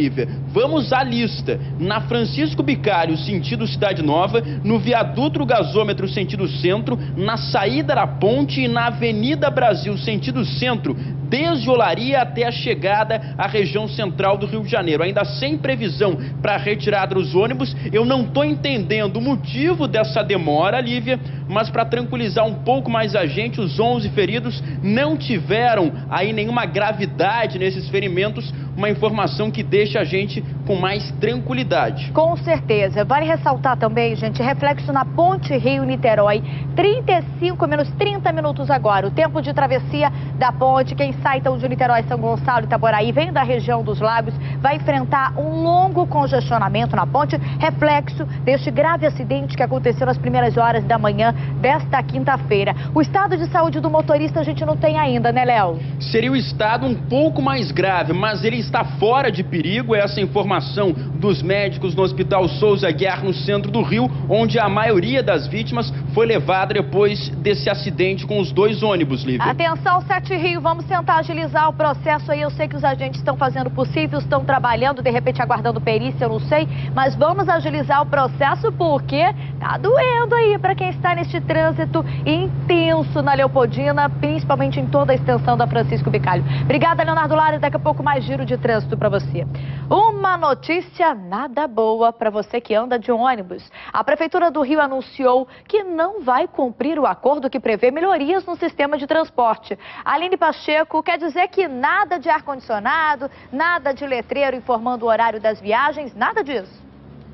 Vamos à lista. Na Francisco Bicalho, sentido Cidade Nova, no viaduto gasômetro, sentido centro, na saída da ponte e na Avenida Brasil, sentido centro, desde Olaria até a chegada à região central do Rio de Janeiro. Ainda sem previsão para a retirada dos ônibus, eu não estou entendendo o motivo dessa demora, Lívia, mas para tranquilizar um pouco mais a gente, os onze feridos não tiveram aí nenhuma gravidade nesses ferimentos, uma informação que deixa a gente com mais tranquilidade. Com certeza. Vale ressaltar também, gente, reflexo na Ponte Rio-Niterói, trinta e cinco menos trinta minutos agora. O tempo de travessia da ponte, quem sai então de Niterói, São Gonçalo e Itaboraí, vem da região dos Lagos, vai enfrentar um longo congestionamento na ponte, reflexo deste grave acidente que aconteceu nas primeiras horas da manhã desta quinta-feira. O estado de saúde do motorista a gente não tem ainda, né, Léo? Seria o estado um pouco mais grave, mas ele está fora de perigo. Essa informação dos médicos no Hospital Souza Aguiar, no centro do Rio, onde a maioria das vítimas foi levada depois desse acidente com os dois ônibus, Lívia. Atenção, Sete Rio, vamos tentar agilizar o processo aí. Eu sei que os agentes estão fazendo o possível, estão trabalhando, de repente aguardando perícia, eu não sei, mas vamos agilizar o processo porque tá doendo aí para quem está neste trânsito intenso na Leopoldina, principalmente em toda a extensão da Francisco Bicalho. Obrigada, Leonardo Lara, daqui a pouco mais giro de trânsito para você. Uma notícia nada boa para você que anda de ônibus. A Prefeitura do Rio anunciou que não vai cumprir o acordo que prevê melhorias no sistema de transporte. Aline Pacheco quer dizer que nada de ar-condicionado, nada de letreiro informando o horário das viagens, nada disso.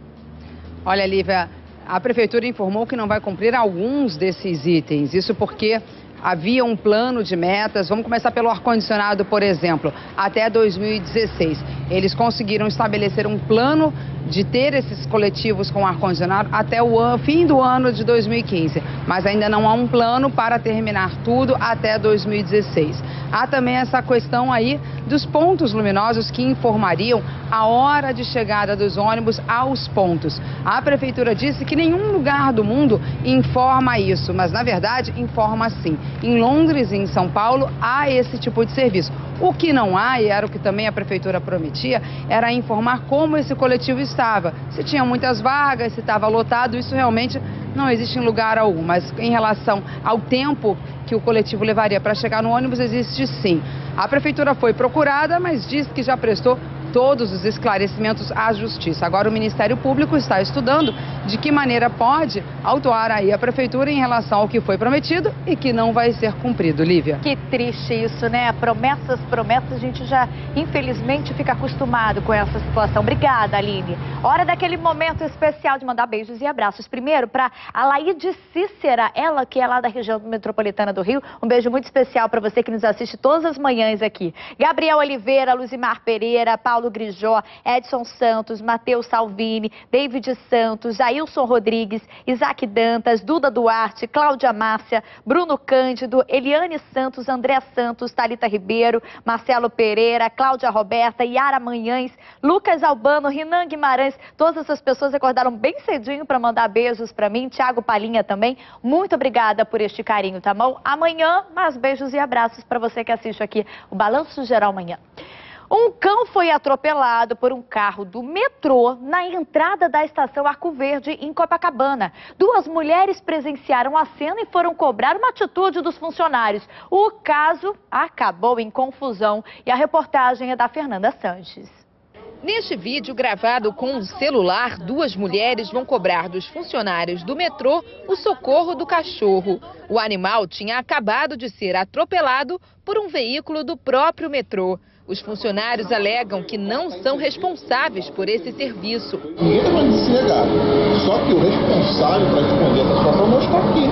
Olha, Lívia, a Prefeitura informou que não vai cumprir alguns desses itens. Isso porque havia um plano de metas. Vamos começar pelo ar-condicionado, por exemplo, até dois mil e dezesseis. Eles conseguiram estabelecer um plano de ter esses coletivos com ar-condicionado até o ano, fim do ano de dois mil e quinze. Mas ainda não há um plano para terminar tudo até dois mil e dezesseis. Há também essa questão aí dos pontos luminosos que informariam a hora de chegada dos ônibus aos pontos. A Prefeitura disse que nenhum lugar do mundo informa isso, mas na verdade informa sim. Em Londres e em São Paulo há esse tipo de serviço. O que não há, e era o que também a Prefeitura prometia, era informar como esse coletivo estava. Se tinha muitas vagas, se estava lotado, isso realmente não existe em lugar algum. Mas em relação ao tempo que o coletivo levaria para chegar no ônibus, existe sim. A Prefeitura foi procurada, mas disse que já prestou todos os esclarecimentos à Justiça. Agora o Ministério Público está estudando de que maneira pode autuar aí a Prefeitura em relação ao que foi prometido e que não vai ser cumprido, Lívia. Que triste isso, né? Promessas, promessas, a gente já infelizmente fica acostumado com essa situação. Obrigada, Aline. Hora daquele momento especial de mandar beijos e abraços. Primeiro para a Laide Cícera, ela que é lá da região metropolitana do Rio. Um beijo muito especial para você que nos assiste todas as manhãs aqui. Gabriel Oliveira, Luzimar Pereira, Paulo Grijó, Edson Santos, Matheus Salvini, David Santos, Ailson Rodrigues, Isaac Dantas, Duda Duarte, Cláudia Márcia, Bruno Cândido, Eliane Santos, André Santos, Thalita Ribeiro, Marcelo Pereira, Cláudia Roberta, Yara Manhães, Lucas Albano, Rinan Guimarães, todas essas pessoas acordaram bem cedinho para mandar beijos para mim, Thiago Palinha também. Muito obrigada por este carinho, tá bom? Amanhã, mais beijos e abraços para você que assiste aqui o Balanço Geral amanhã. Um cão foi atropelado por um carro do metrô na entrada da estação Arco Verde, em Copacabana. Duas mulheres presenciaram a cena e foram cobrar uma atitude dos funcionários. O caso acabou em confusão e a reportagem é da Fernanda Sanches. Neste vídeo gravado com um celular, duas mulheres vão cobrar dos funcionários do metrô o socorro do cachorro. O animal tinha acabado de ser atropelado por um veículo do próprio metrô. Os funcionários alegam que não são responsáveis por esse serviço. Ninguém está falando de se negar, só que o responsável para responder essa situação não está aqui.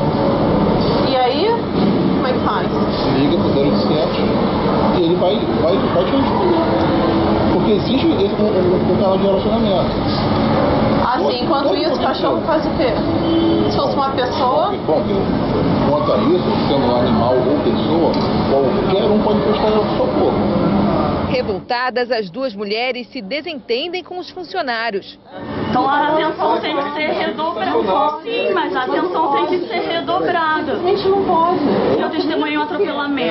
E aí, como é que faz? Liga para o zero oitocentos e ele vai, vai, vai te responder. Porque existe esse, um, um canal de relacionamento. Assim, enquanto isso, o cachorro faz o quê? Se fosse uma pessoa... Bom, quanto a isso, sendo um animal ou pessoa, qualquer um pode prestar socorro. Revoltadas, as duas mulheres se desentendem com os funcionários. Então a atenção tem que ser redobrada. Sim, mas a atenção tem que ser redobrada. A gente não pode. Eu testemunhei um atropelamento.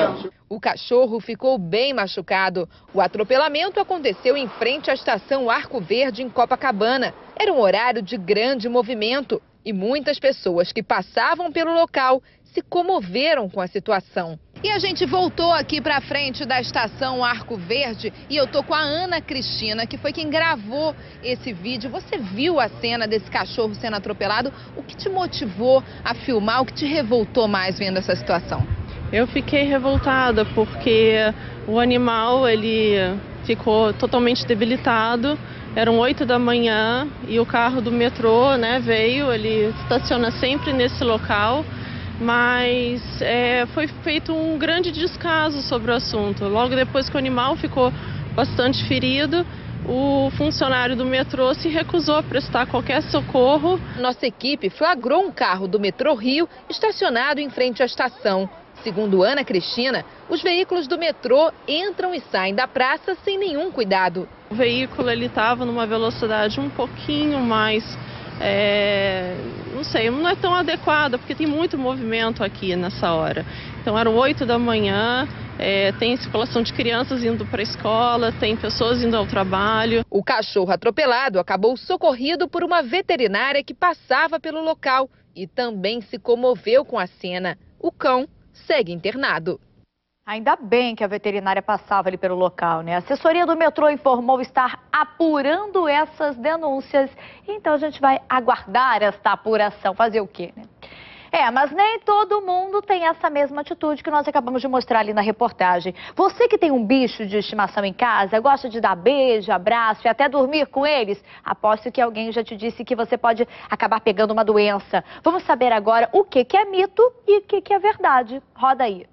O cachorro ficou bem machucado. O atropelamento aconteceu em frente à estação Arco Verde, em Copacabana. Era um horário de grande movimento e muitas pessoas que passavam pelo local se comoveram com a situação. E a gente voltou aqui para frente da estação Arco Verde e eu tô com a Ana Cristina, que foi quem gravou esse vídeo. Você viu a cena desse cachorro sendo atropelado? O que te motivou a filmar? O que te revoltou mais vendo essa situação? Eu fiquei revoltada porque o animal, ele ficou totalmente debilitado. Eram oito da manhã e o carro do metrô, né, veio, ele estaciona sempre nesse local. Mas é, foi feito um grande descaso sobre o assunto. Logo depois que o animal ficou bastante ferido, o funcionário do metrô se recusou a prestar qualquer socorro. Nossa equipe flagrou um carro do Metrô Rio estacionado em frente à estação. Segundo Ana Cristina, os veículos do metrô entram e saem da praça sem nenhum cuidado. O veículo estava numa velocidade um pouquinho mais... É, não sei, não é tão adequada, porque tem muito movimento aqui nessa hora. Então eram oito da manhã, é, tem circulação de crianças indo para a escola, tem pessoas indo ao trabalho. O cachorro atropelado acabou socorrido por uma veterinária que passava pelo local e também se comoveu com a cena. O cão segue internado. Ainda bem que a veterinária passava ali pelo local, né? A assessoria do metrô informou estar apurando essas denúncias. Então a gente vai aguardar esta apuração. Fazer o quê, né? É, mas nem todo mundo tem essa mesma atitude que nós acabamos de mostrar ali na reportagem. Você que tem um bicho de estimação em casa, gosta de dar beijo, abraço e até dormir com eles, aposto que alguém já te disse que você pode acabar pegando uma doença. Vamos saber agora o que que é mito e o que que é verdade. Roda aí.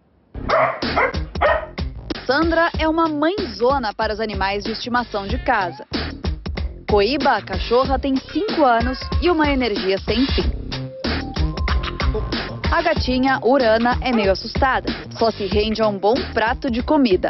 Sandra é uma mãezona para os animais de estimação de casa. Coíba, a cachorra, tem cinco anos e uma energia sem fim. A gatinha, Urana, é meio assustada. Só se rende a um bom prato de comida.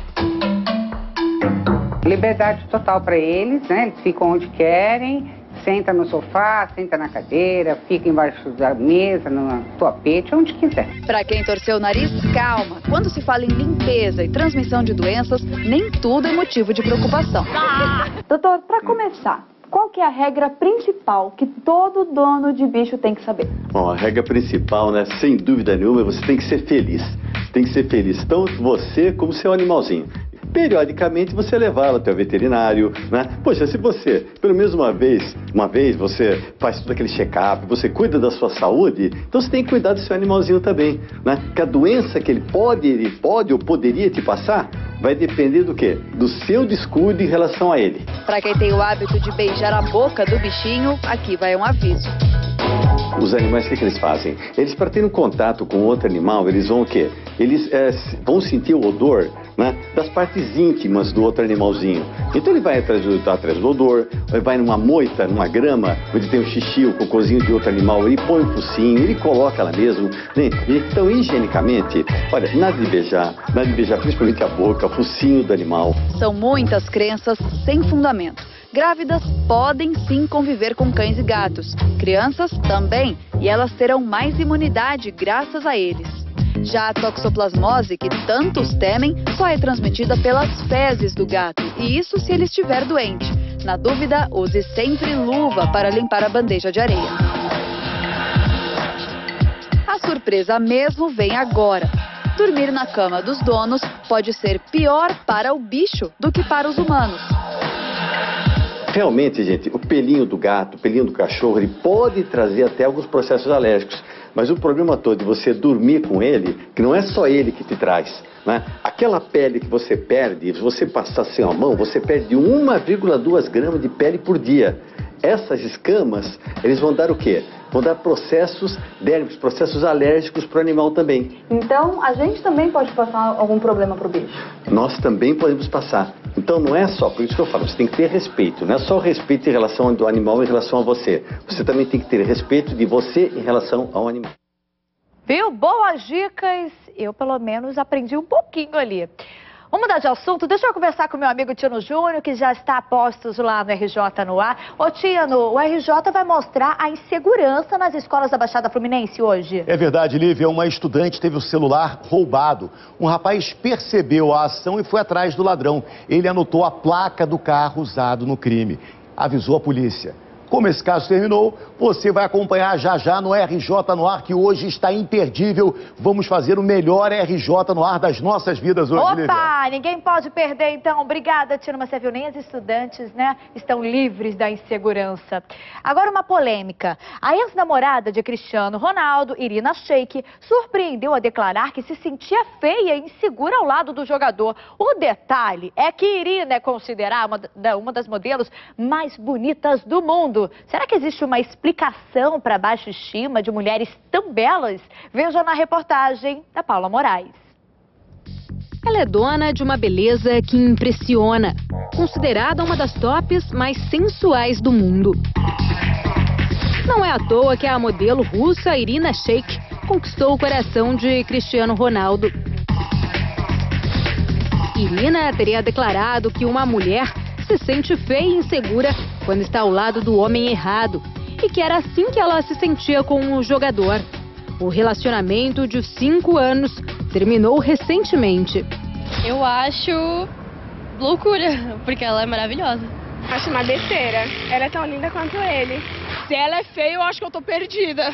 Liberdade total para eles, né? Eles ficam onde querem. Senta no sofá, senta na cadeira, fica embaixo da mesa, no tapete, onde quiser. Para quem torceu o nariz, calma. Quando se fala em limpeza e transmissão de doenças, nem tudo é motivo de preocupação. Ah! Doutor, para começar, qual que é a regra principal que todo dono de bicho tem que saber? Bom, a regra principal, né, sem dúvida nenhuma, você tem que ser feliz. Tem que ser feliz, tanto você como seu animalzinho. Periodicamente você levá-la até o veterinário, né? Poxa, se você, pelo menos uma vez, uma vez você faz todo aquele check-up, você cuida da sua saúde, então você tem que cuidar do seu animalzinho também, né? Que a doença que ele pode, ele pode ou poderia te passar, vai depender do quê? Do seu descuido em relação a ele. Para quem tem o hábito de beijar a boca do bichinho, aqui vai um aviso. Os animais, o que, que eles fazem? Eles, para ter um contato com outro animal, eles vão o quê? Eles é, vão sentir o odor, né, das partes íntimas do outro animalzinho. Então ele vai atrás do, atrás do odor, ele vai numa moita, numa grama, onde tem um xixi, o cocôzinho de outro animal, ele põe um focinho, ele coloca lá mesmo. Né? Então, higienicamente, olha, nada de beijar, nada de beijar principalmente a boca, o focinho do animal. São muitas crenças sem fundamento. Grávidas podem sim conviver com cães e gatos. Crianças também, e elas terão mais imunidade graças a eles. Já a toxoplasmose, que tantos temem, só é transmitida pelas fezes do gato, e isso se ele estiver doente. Na dúvida, use sempre luva para limpar a bandeja de areia. A surpresa mesmo vem agora. Dormir na cama dos donos pode ser pior para o bicho do que para os humanos. Realmente, gente, o pelinho do gato, o pelinho do cachorro, ele pode trazer até alguns processos alérgicos. Mas o problema todo de você dormir com ele, que não é só ele que te traz, né? Aquela pele que você perde, se você passar sem a mão, você perde uma vírgula dois gramas de pele por dia. Essas escamas, eles vão dar o quê? Vão dar processos dérmicos, processos alérgicos para o animal também. Então, a gente também pode passar algum problema para o bicho? Nós também podemos passar. Então, não é só, por isso que eu falo, você tem que ter respeito. Não é só o respeito em relação ao animal em relação a você. Você também tem que ter respeito de você em relação ao animal. Viu? Boas dicas. Eu, pelo menos, aprendi um pouquinho ali. Vamos mudar de assunto. Deixa eu conversar com meu amigo Tino Júnior, que já está a postos lá no R J no ar. Ô Tino, o R J vai mostrar a insegurança nas escolas da Baixada Fluminense hoje. É verdade, Lívia. Uma estudante teve o celular roubado. Um rapaz percebeu a ação e foi atrás do ladrão. Ele anotou a placa do carro usado no crime. Avisou a polícia. Como esse caso terminou, você vai acompanhar já já no R J no ar, que hoje está imperdível. Vamos fazer o melhor R J no ar das nossas vidas hoje, Lívia. Opa, ninguém pode perder então. Obrigada, Tino. Mas você viu, nem as estudantes, né, estão livres da insegurança. Agora uma polêmica. A ex-namorada de Cristiano Ronaldo, Irina Shayk, surpreendeu a declarar que se sentia feia e insegura ao lado do jogador. O detalhe é que Irina é considerada uma, uma das modelos mais bonitas do mundo. Será que existe uma explicação para a baixa estima de mulheres tão belas? Veja na reportagem da Paula Moraes. Ela é dona de uma beleza que impressiona, considerada uma das tops mais sensuais do mundo. Não é à toa que a modelo russa Irina Shayk conquistou o coração de Cristiano Ronaldo. Irina teria declarado que uma mulher se sente feia e insegura quando está ao lado do homem errado e que era assim que ela se sentia com o jogador. O relacionamento de cinco anos terminou recentemente. Eu acho loucura, porque ela é maravilhosa. Acho uma besteira. Ela é tão linda quanto ele. Se ela é feia, eu acho que eu tô perdida.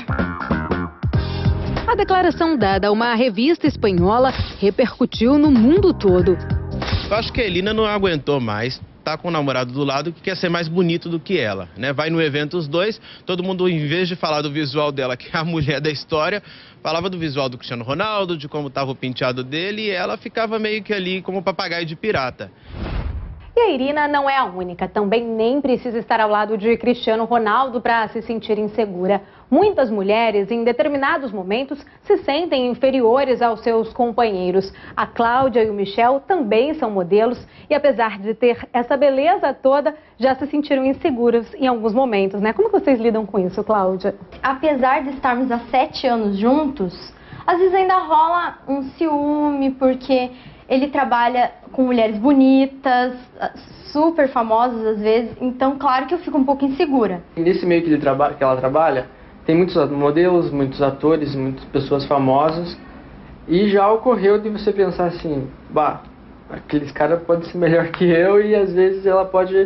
A declaração dada a uma revista espanhola repercutiu no mundo todo. Eu acho que a Irina não aguentou mais. Tá com o namorado do lado que quer ser mais bonito do que ela, né? Vai no evento os dois, todo mundo, em vez de falar do visual dela, que é a mulher da história, falava do visual do Cristiano Ronaldo, de como estava o penteado dele, e ela ficava meio que ali como papagaio de pirata. E a Irina não é a única, também nem precisa estar ao lado de Cristiano Ronaldo para se sentir insegura. Muitas mulheres, em determinados momentos, se sentem inferiores aos seus companheiros. A Cláudia e o Michel também são modelos e, apesar de ter essa beleza toda, já se sentiram inseguras em alguns momentos, né? Como vocês lidam com isso, Cláudia? Apesar de estarmos há sete anos juntos, às vezes ainda rola um ciúme, porque ele trabalha com mulheres bonitas, super famosas às vezes, então claro que eu fico um pouco insegura. Nesse meio que, ele traba que ela trabalha, tem muitos modelos, muitos atores, muitas pessoas famosas, e já ocorreu de você pensar assim, bah, aqueles caras podem ser melhor que eu, e às vezes ela pode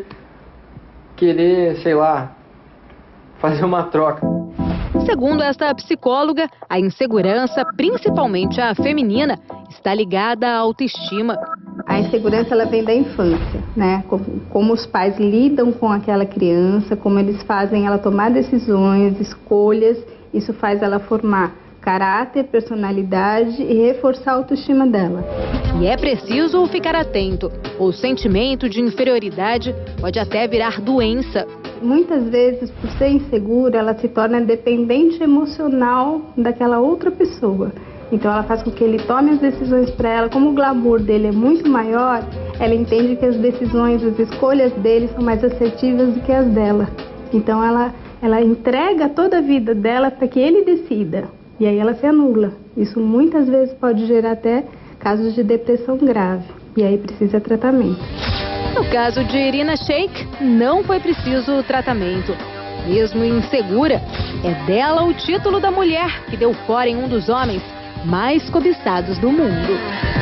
querer, sei lá, fazer uma troca. Segundo esta psicóloga, a insegurança, principalmente a feminina, está ligada à autoestima. A insegurança ela vem da infância, né? Como, como os pais lidam com aquela criança, como eles fazem ela tomar decisões, escolhas, isso faz ela formar caráter, personalidade e reforçar a autoestima dela. E é preciso ficar atento. O sentimento de inferioridade pode até virar doença. Muitas vezes, por ser insegura, ela se torna dependente emocional daquela outra pessoa. Então ela faz com que ele tome as decisões para ela. Como o glamour dele é muito maior, ela entende que as decisões, as escolhas dele são mais assertivas do que as dela. Então ela, ela entrega toda a vida dela para que ele decida. E aí ela se anula. Isso muitas vezes pode gerar até casos de depressão grave. E aí precisa tratamento. No caso de Irina Shayk, não foi preciso tratamento. Mesmo insegura, é dela o título da mulher que deu fora em um dos homens mais cobiçados do mundo.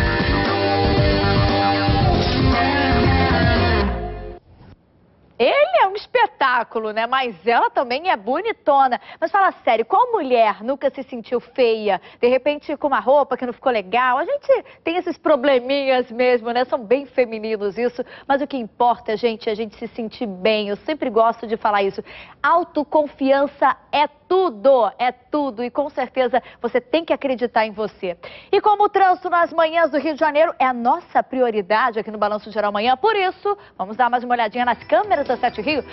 Ele é um espetáculo, né? Mas ela também é bonitona. Mas fala sério, qual mulher nunca se sentiu feia? De repente com uma roupa que não ficou legal? A gente tem esses probleminhas mesmo, né? São bem femininos isso. Mas o que importa, gente, é a gente se sentir bem. Eu sempre gosto de falar isso. Autoconfiança é tudo, é tudo. E com certeza você tem que acreditar em você. E como o trânsito nas manhãs do Rio de Janeiro é a nossa prioridade aqui no Balanço Geral Amanhã, por isso, vamos dar mais uma olhadinha nas câmeras da Sete Rio. A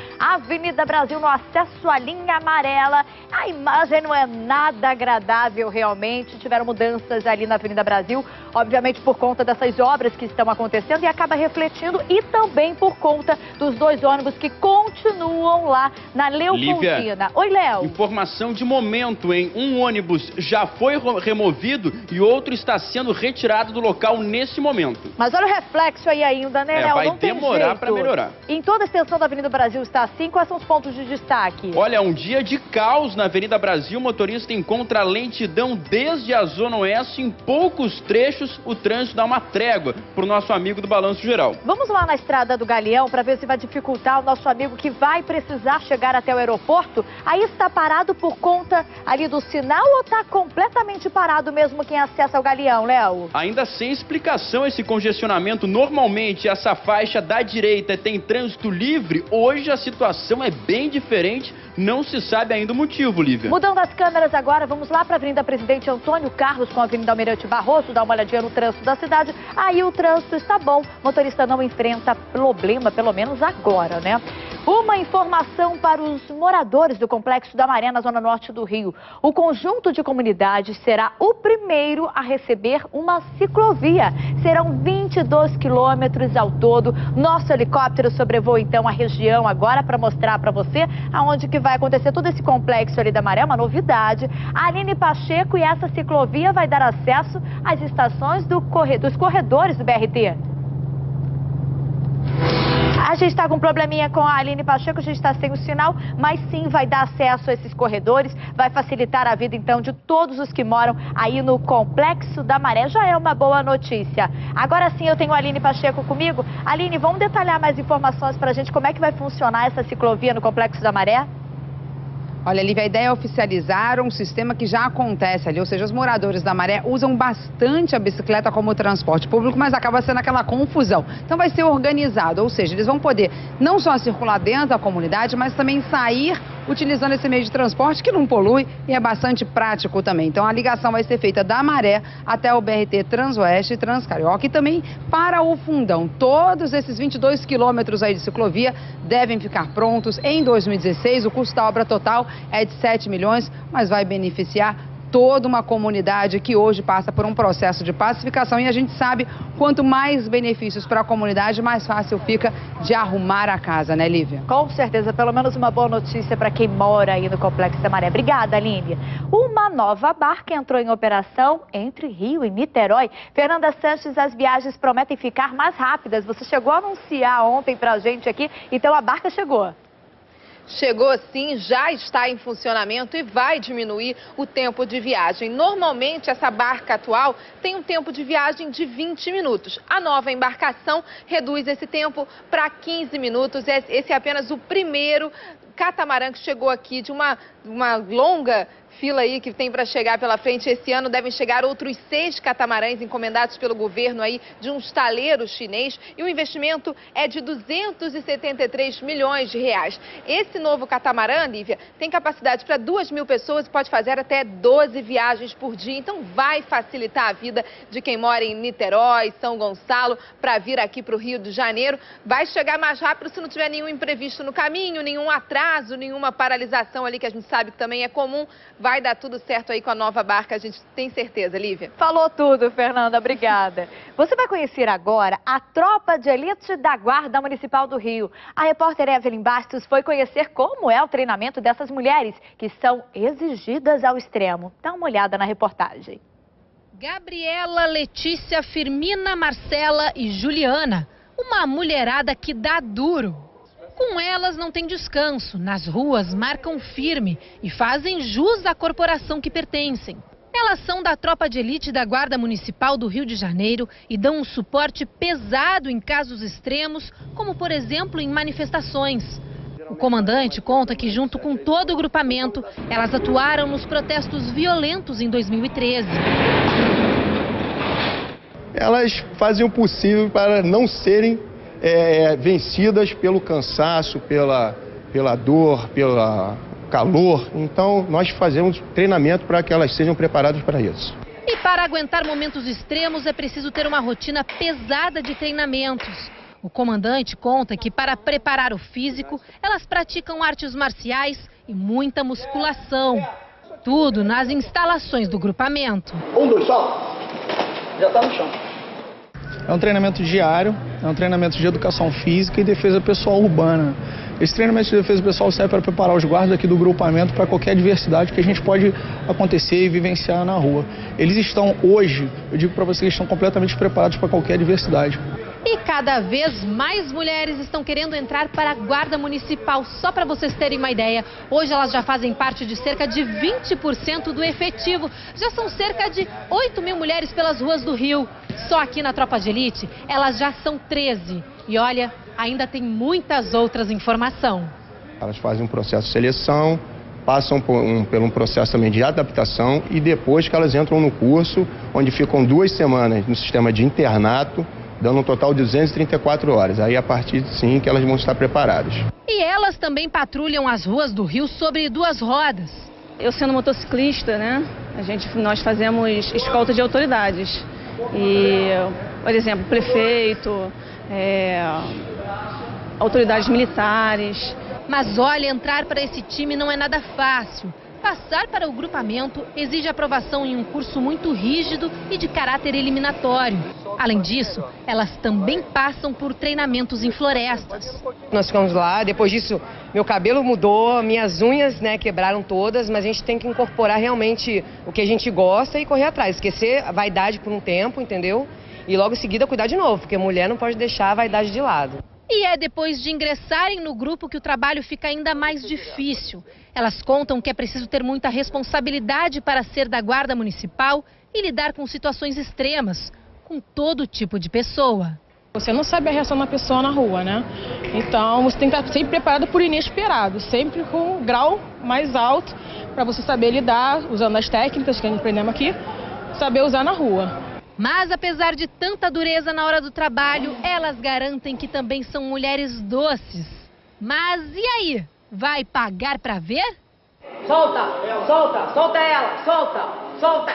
Avenida Brasil, no acesso à linha amarela. A imagem não é nada agradável realmente. Tiveram mudanças ali na Avenida Brasil, obviamente por conta dessas obras que estão acontecendo, e acaba refletindo, e também por conta dos dois ônibus que continuam lá na Leopoldina. Lívia, Oi, Léo. Informação de momento, hein? Um ônibus já foi removido e outro está sendo retirado do local nesse momento. Mas olha o reflexo aí ainda, né, É, Léo? vai Não tem demorar jeito. para melhorar. Em toda a extensão da Avenida Brasil está assim. Quais são os pontos de destaque? Olha, um dia de caos na Avenida Brasil. O motorista encontra lentidão desde a Zona Oeste. Em poucos trechos, o trânsito dá uma trégua para o nosso amigo do Balanço Geral. Vamos lá na Estrada do Galeão para ver se vai dificultar o nosso amigo que vai precisar chegar até o aeroporto. Aí está parado por conta ali do sinal ou está completamente parado mesmo quem acessa o Galeão, Léo? Ainda sem explicação esse congestionamento. Normalmente essa faixa da direita tem trânsito livre. Hoje a situação é bem diferente. Não se sabe ainda o motivo, Lívia. Mudando as câmeras agora, vamos lá para a Avenida Presidente Antônio Carlos com a Avenida Almirante Barroso, dar uma olhadinha no trânsito da cidade. Aí o trânsito está bom, o motorista não enfrenta problema, pelo menos agora, né? Uma informação para os moradores do Complexo da Maré, na Zona Norte do Rio. O conjunto de comunidades será o primeiro a receber uma ciclovia. Serão vinte e dois quilômetros ao todo. Nosso helicóptero sobrevoa então a região agora para mostrar para você aonde que vai acontecer todo esse complexo ali da Maré, uma novidade. A Aline Pacheco, e essa ciclovia vai dar acesso às estações do corre... dos corredores do B R T. A gente está com um probleminha com a Aline Pacheco, a gente está sem o sinal, mas sim vai dar acesso a esses corredores, vai facilitar a vida então de todos os que moram aí no Complexo da Maré. Já é uma boa notícia. Agora sim eu tenho a Aline Pacheco comigo. Aline, vamos detalhar mais informações para a gente como é que vai funcionar essa ciclovia no Complexo da Maré? Olha, Lívia, a ideia é oficializar um sistema que já acontece ali, ou seja, os moradores da Maré usam bastante a bicicleta como transporte público, mas acaba sendo aquela confusão. Então vai ser organizado, ou seja, eles vão poder não só circular dentro da comunidade, mas também sair utilizando esse meio de transporte que não polui e é bastante prático também. Então a ligação vai ser feita da Maré até o B R T Transoeste e Transcarioca e também para o Fundão. Todos esses vinte e dois quilômetros aí de ciclovia devem ficar prontos em dois mil e dezesseis. O custo da obra total é de sete milhões, mas vai beneficiar toda uma comunidade que hoje passa por um processo de pacificação, e a gente sabe quanto mais benefícios para a comunidade, mais fácil fica de arrumar a casa, né, Lívia? Com certeza, pelo menos uma boa notícia para quem mora aí no Complexo da Maré. Obrigada, Aline. Uma nova barca entrou em operação entre Rio e Niterói. Fernanda Sanches, as viagens prometem ficar mais rápidas. Você chegou a anunciar ontem para a gente aqui, então a barca chegou. Chegou sim, já está em funcionamento e vai diminuir o tempo de viagem. Normalmente, essa barca atual tem um tempo de viagem de vinte minutos. A nova embarcação reduz esse tempo para quinze minutos. Esse é apenas o primeiro catamarã que chegou aqui de uma, uma longa fila aí que tem para chegar pela frente. Esse ano devem chegar outros seis catamarãs encomendados pelo governo aí de um estaleiro chinês, e o investimento é de duzentos e setenta e três milhões de reais. Esse novo catamarã, Lívia, tem capacidade para duas mil pessoas e pode fazer até doze viagens por dia. Então vai facilitar a vida de quem mora em Niterói, São Gonçalo, para vir aqui para o Rio de Janeiro. Vai chegar mais rápido se não tiver nenhum imprevisto no caminho, nenhum atraso, nenhuma paralisação ali, que a gente sabe que também é comum. Vai dar tudo certo aí com a nova barca, a gente tem certeza, Lívia. Falou tudo, Fernanda, obrigada. Você vai conhecer agora a tropa de elite da Guarda Municipal do Rio. A repórter Evelyn Bastos foi conhecer como é o treinamento dessas mulheres, que são exigidas ao extremo. Dá uma olhada na reportagem. Gabriela, Letícia, Firmina, Marcela e Juliana. Uma mulherada que dá duro. Com elas não tem descanso, nas ruas marcam firme e fazem jus à corporação que pertencem. Elas são da tropa de elite da Guarda Municipal do Rio de Janeiro e dão um suporte pesado em casos extremos, como por exemplo em manifestações. O comandante conta que junto com todo o grupamento, elas atuaram nos protestos violentos em dois mil e treze. Elas fazem o possível para não serem É, vencidas pelo cansaço, pela, pela dor, pelo calor. Então, nós fazemos treinamento para que elas sejam preparadas para isso. E para aguentar momentos extremos é preciso ter uma rotina pesada de treinamentos. O comandante conta que para preparar o físico, elas praticam artes marciais e muita musculação. Tudo nas instalações do grupamento. Um, dois, salto. Já tá no chão. É um treinamento diário, é um treinamento de educação física e defesa pessoal urbana. Esse treinamento de defesa pessoal serve para preparar os guardas aqui do grupamento para qualquer adversidade que a gente pode acontecer e vivenciar na rua. Eles estão hoje, eu digo para vocês, estão completamente preparados para qualquer adversidade. E cada vez mais mulheres estão querendo entrar para a Guarda Municipal. Só para vocês terem uma ideia, hoje elas já fazem parte de cerca de vinte por cento do efetivo. Já são cerca de oito mil mulheres pelas ruas do Rio. Só aqui na Tropa de Elite, elas já são treze. E olha, ainda tem muitas outras informações. Elas fazem um processo de seleção, passam por um, por um processo também de adaptação e depois que elas entram no curso, onde ficam duas semanas no sistema de internato, dando um total de duzentas e trinta e quatro horas. Aí, a partir sim, que elas vão estar preparadas. E elas também patrulham as ruas do Rio sobre duas rodas. Eu sendo motociclista, né, a gente, nós fazemos escolta de autoridades. E, por exemplo, prefeito, é, autoridades militares. Mas olha, entrar para esse time não é nada fácil. Passar para o grupamento exige aprovação em um curso muito rígido e de caráter eliminatório. Além disso, elas também passam por treinamentos em florestas. Nós ficamos lá, depois disso meu cabelo mudou, minhas unhas, né, quebraram todas, mas a gente tem que incorporar realmente o que a gente gosta e correr atrás, esquecer a vaidade por um tempo, entendeu? E logo em seguida cuidar de novo, porque mulher não pode deixar a vaidade de lado. E é depois de ingressarem no grupo que o trabalho fica ainda mais difícil. Elas contam que é preciso ter muita responsabilidade para ser da Guarda Municipal e lidar com situações extremas, com todo tipo de pessoa. Você não sabe a reação da pessoa na rua, né? Então você tem que estar sempre preparado por inesperado, sempre com um grau mais alto para você saber lidar, usando as técnicas que a gente aprendemos aqui, saber usar na rua. Mas apesar de tanta dureza na hora do trabalho, elas garantem que também são mulheres doces. Mas e aí? Vai pagar pra ver? Solta, solta, solta ela, solta, solta.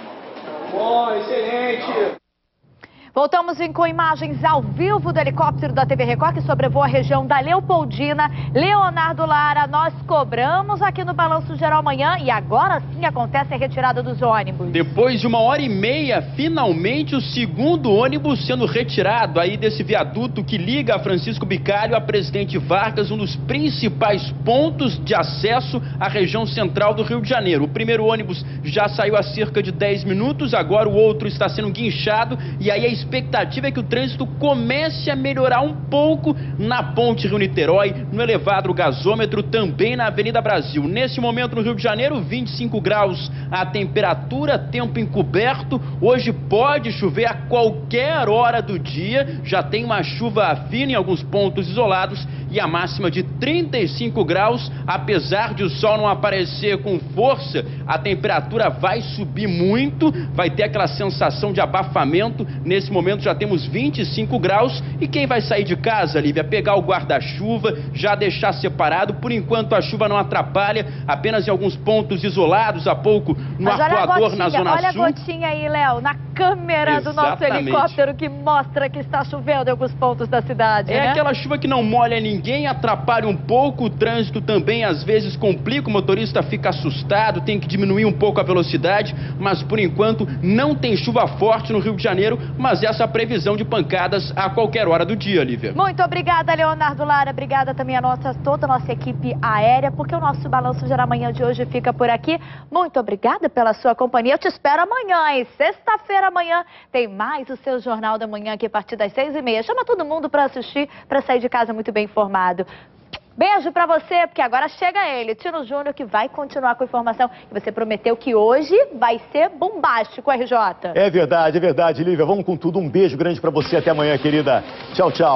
Bom, excelente. Voltamos com imagens ao vivo do helicóptero da T V Record que sobrevoa a região da Leopoldina. Leonardo Lara, nós cobramos aqui no Balanço Geral amanhã e agora sim acontece a retirada dos ônibus. Depois de uma hora e meia, finalmente o segundo ônibus sendo retirado aí desse viaduto que liga a Francisco Bicalho a Presidente Vargas, um dos principais pontos de acesso à região central do Rio de Janeiro. O primeiro ônibus já saiu há cerca de dez minutos, agora o outro está sendo guinchado e aí a A expectativa é que o trânsito comece a melhorar um pouco na Ponte Rio-Niterói, no elevado gasômetro, também na Avenida Brasil. Nesse momento no Rio de Janeiro, vinte e cinco graus a temperatura, tempo encoberto. Hoje pode chover a qualquer hora do dia, já tem uma chuva fina em alguns pontos isolados e a máxima de trinta e cinco graus. Apesar de o sol não aparecer com força, a temperatura vai subir muito, vai ter aquela sensação de abafamento. Nesse momento já temos vinte e cinco graus e quem vai sair de casa, Lívia, pegar o guarda-chuva, já deixar separado. Por enquanto a chuva não atrapalha, apenas em alguns pontos isolados, há pouco no Mas Arpoador, na Zona olha Sul. Olha a gotinha aí, Léo, na câmera do nosso helicóptero que mostra que está chovendo em alguns pontos da cidade, É né? aquela chuva que não molha ninguém, atrapalha um pouco, o trânsito também às vezes complica, o motorista fica assustado, tem que diminuir um pouco a velocidade, mas por enquanto não tem chuva forte no Rio de Janeiro, mas essa previsão de pancadas a qualquer hora do dia, Lívia. Muito obrigada, Leonardo Lara, obrigada também a nossa, toda a nossa equipe aérea, porque o nosso Balanço Geral amanhã de hoje fica por aqui. Muito obrigada pela sua companhia, eu te espero amanhã, hein? Sexta-feira amanhã tem mais o seu Jornal da Manhã aqui a partir das seis e meia. Chama todo mundo para assistir, para sair de casa muito bem informado. Beijo pra você, porque agora chega ele, Tino Júnior, que vai continuar com a informação. E você prometeu que hoje vai ser bombástico, R J. É verdade, é verdade, Lívia. Vamos com tudo. Um beijo grande pra você. Até amanhã, querida. Tchau, tchau.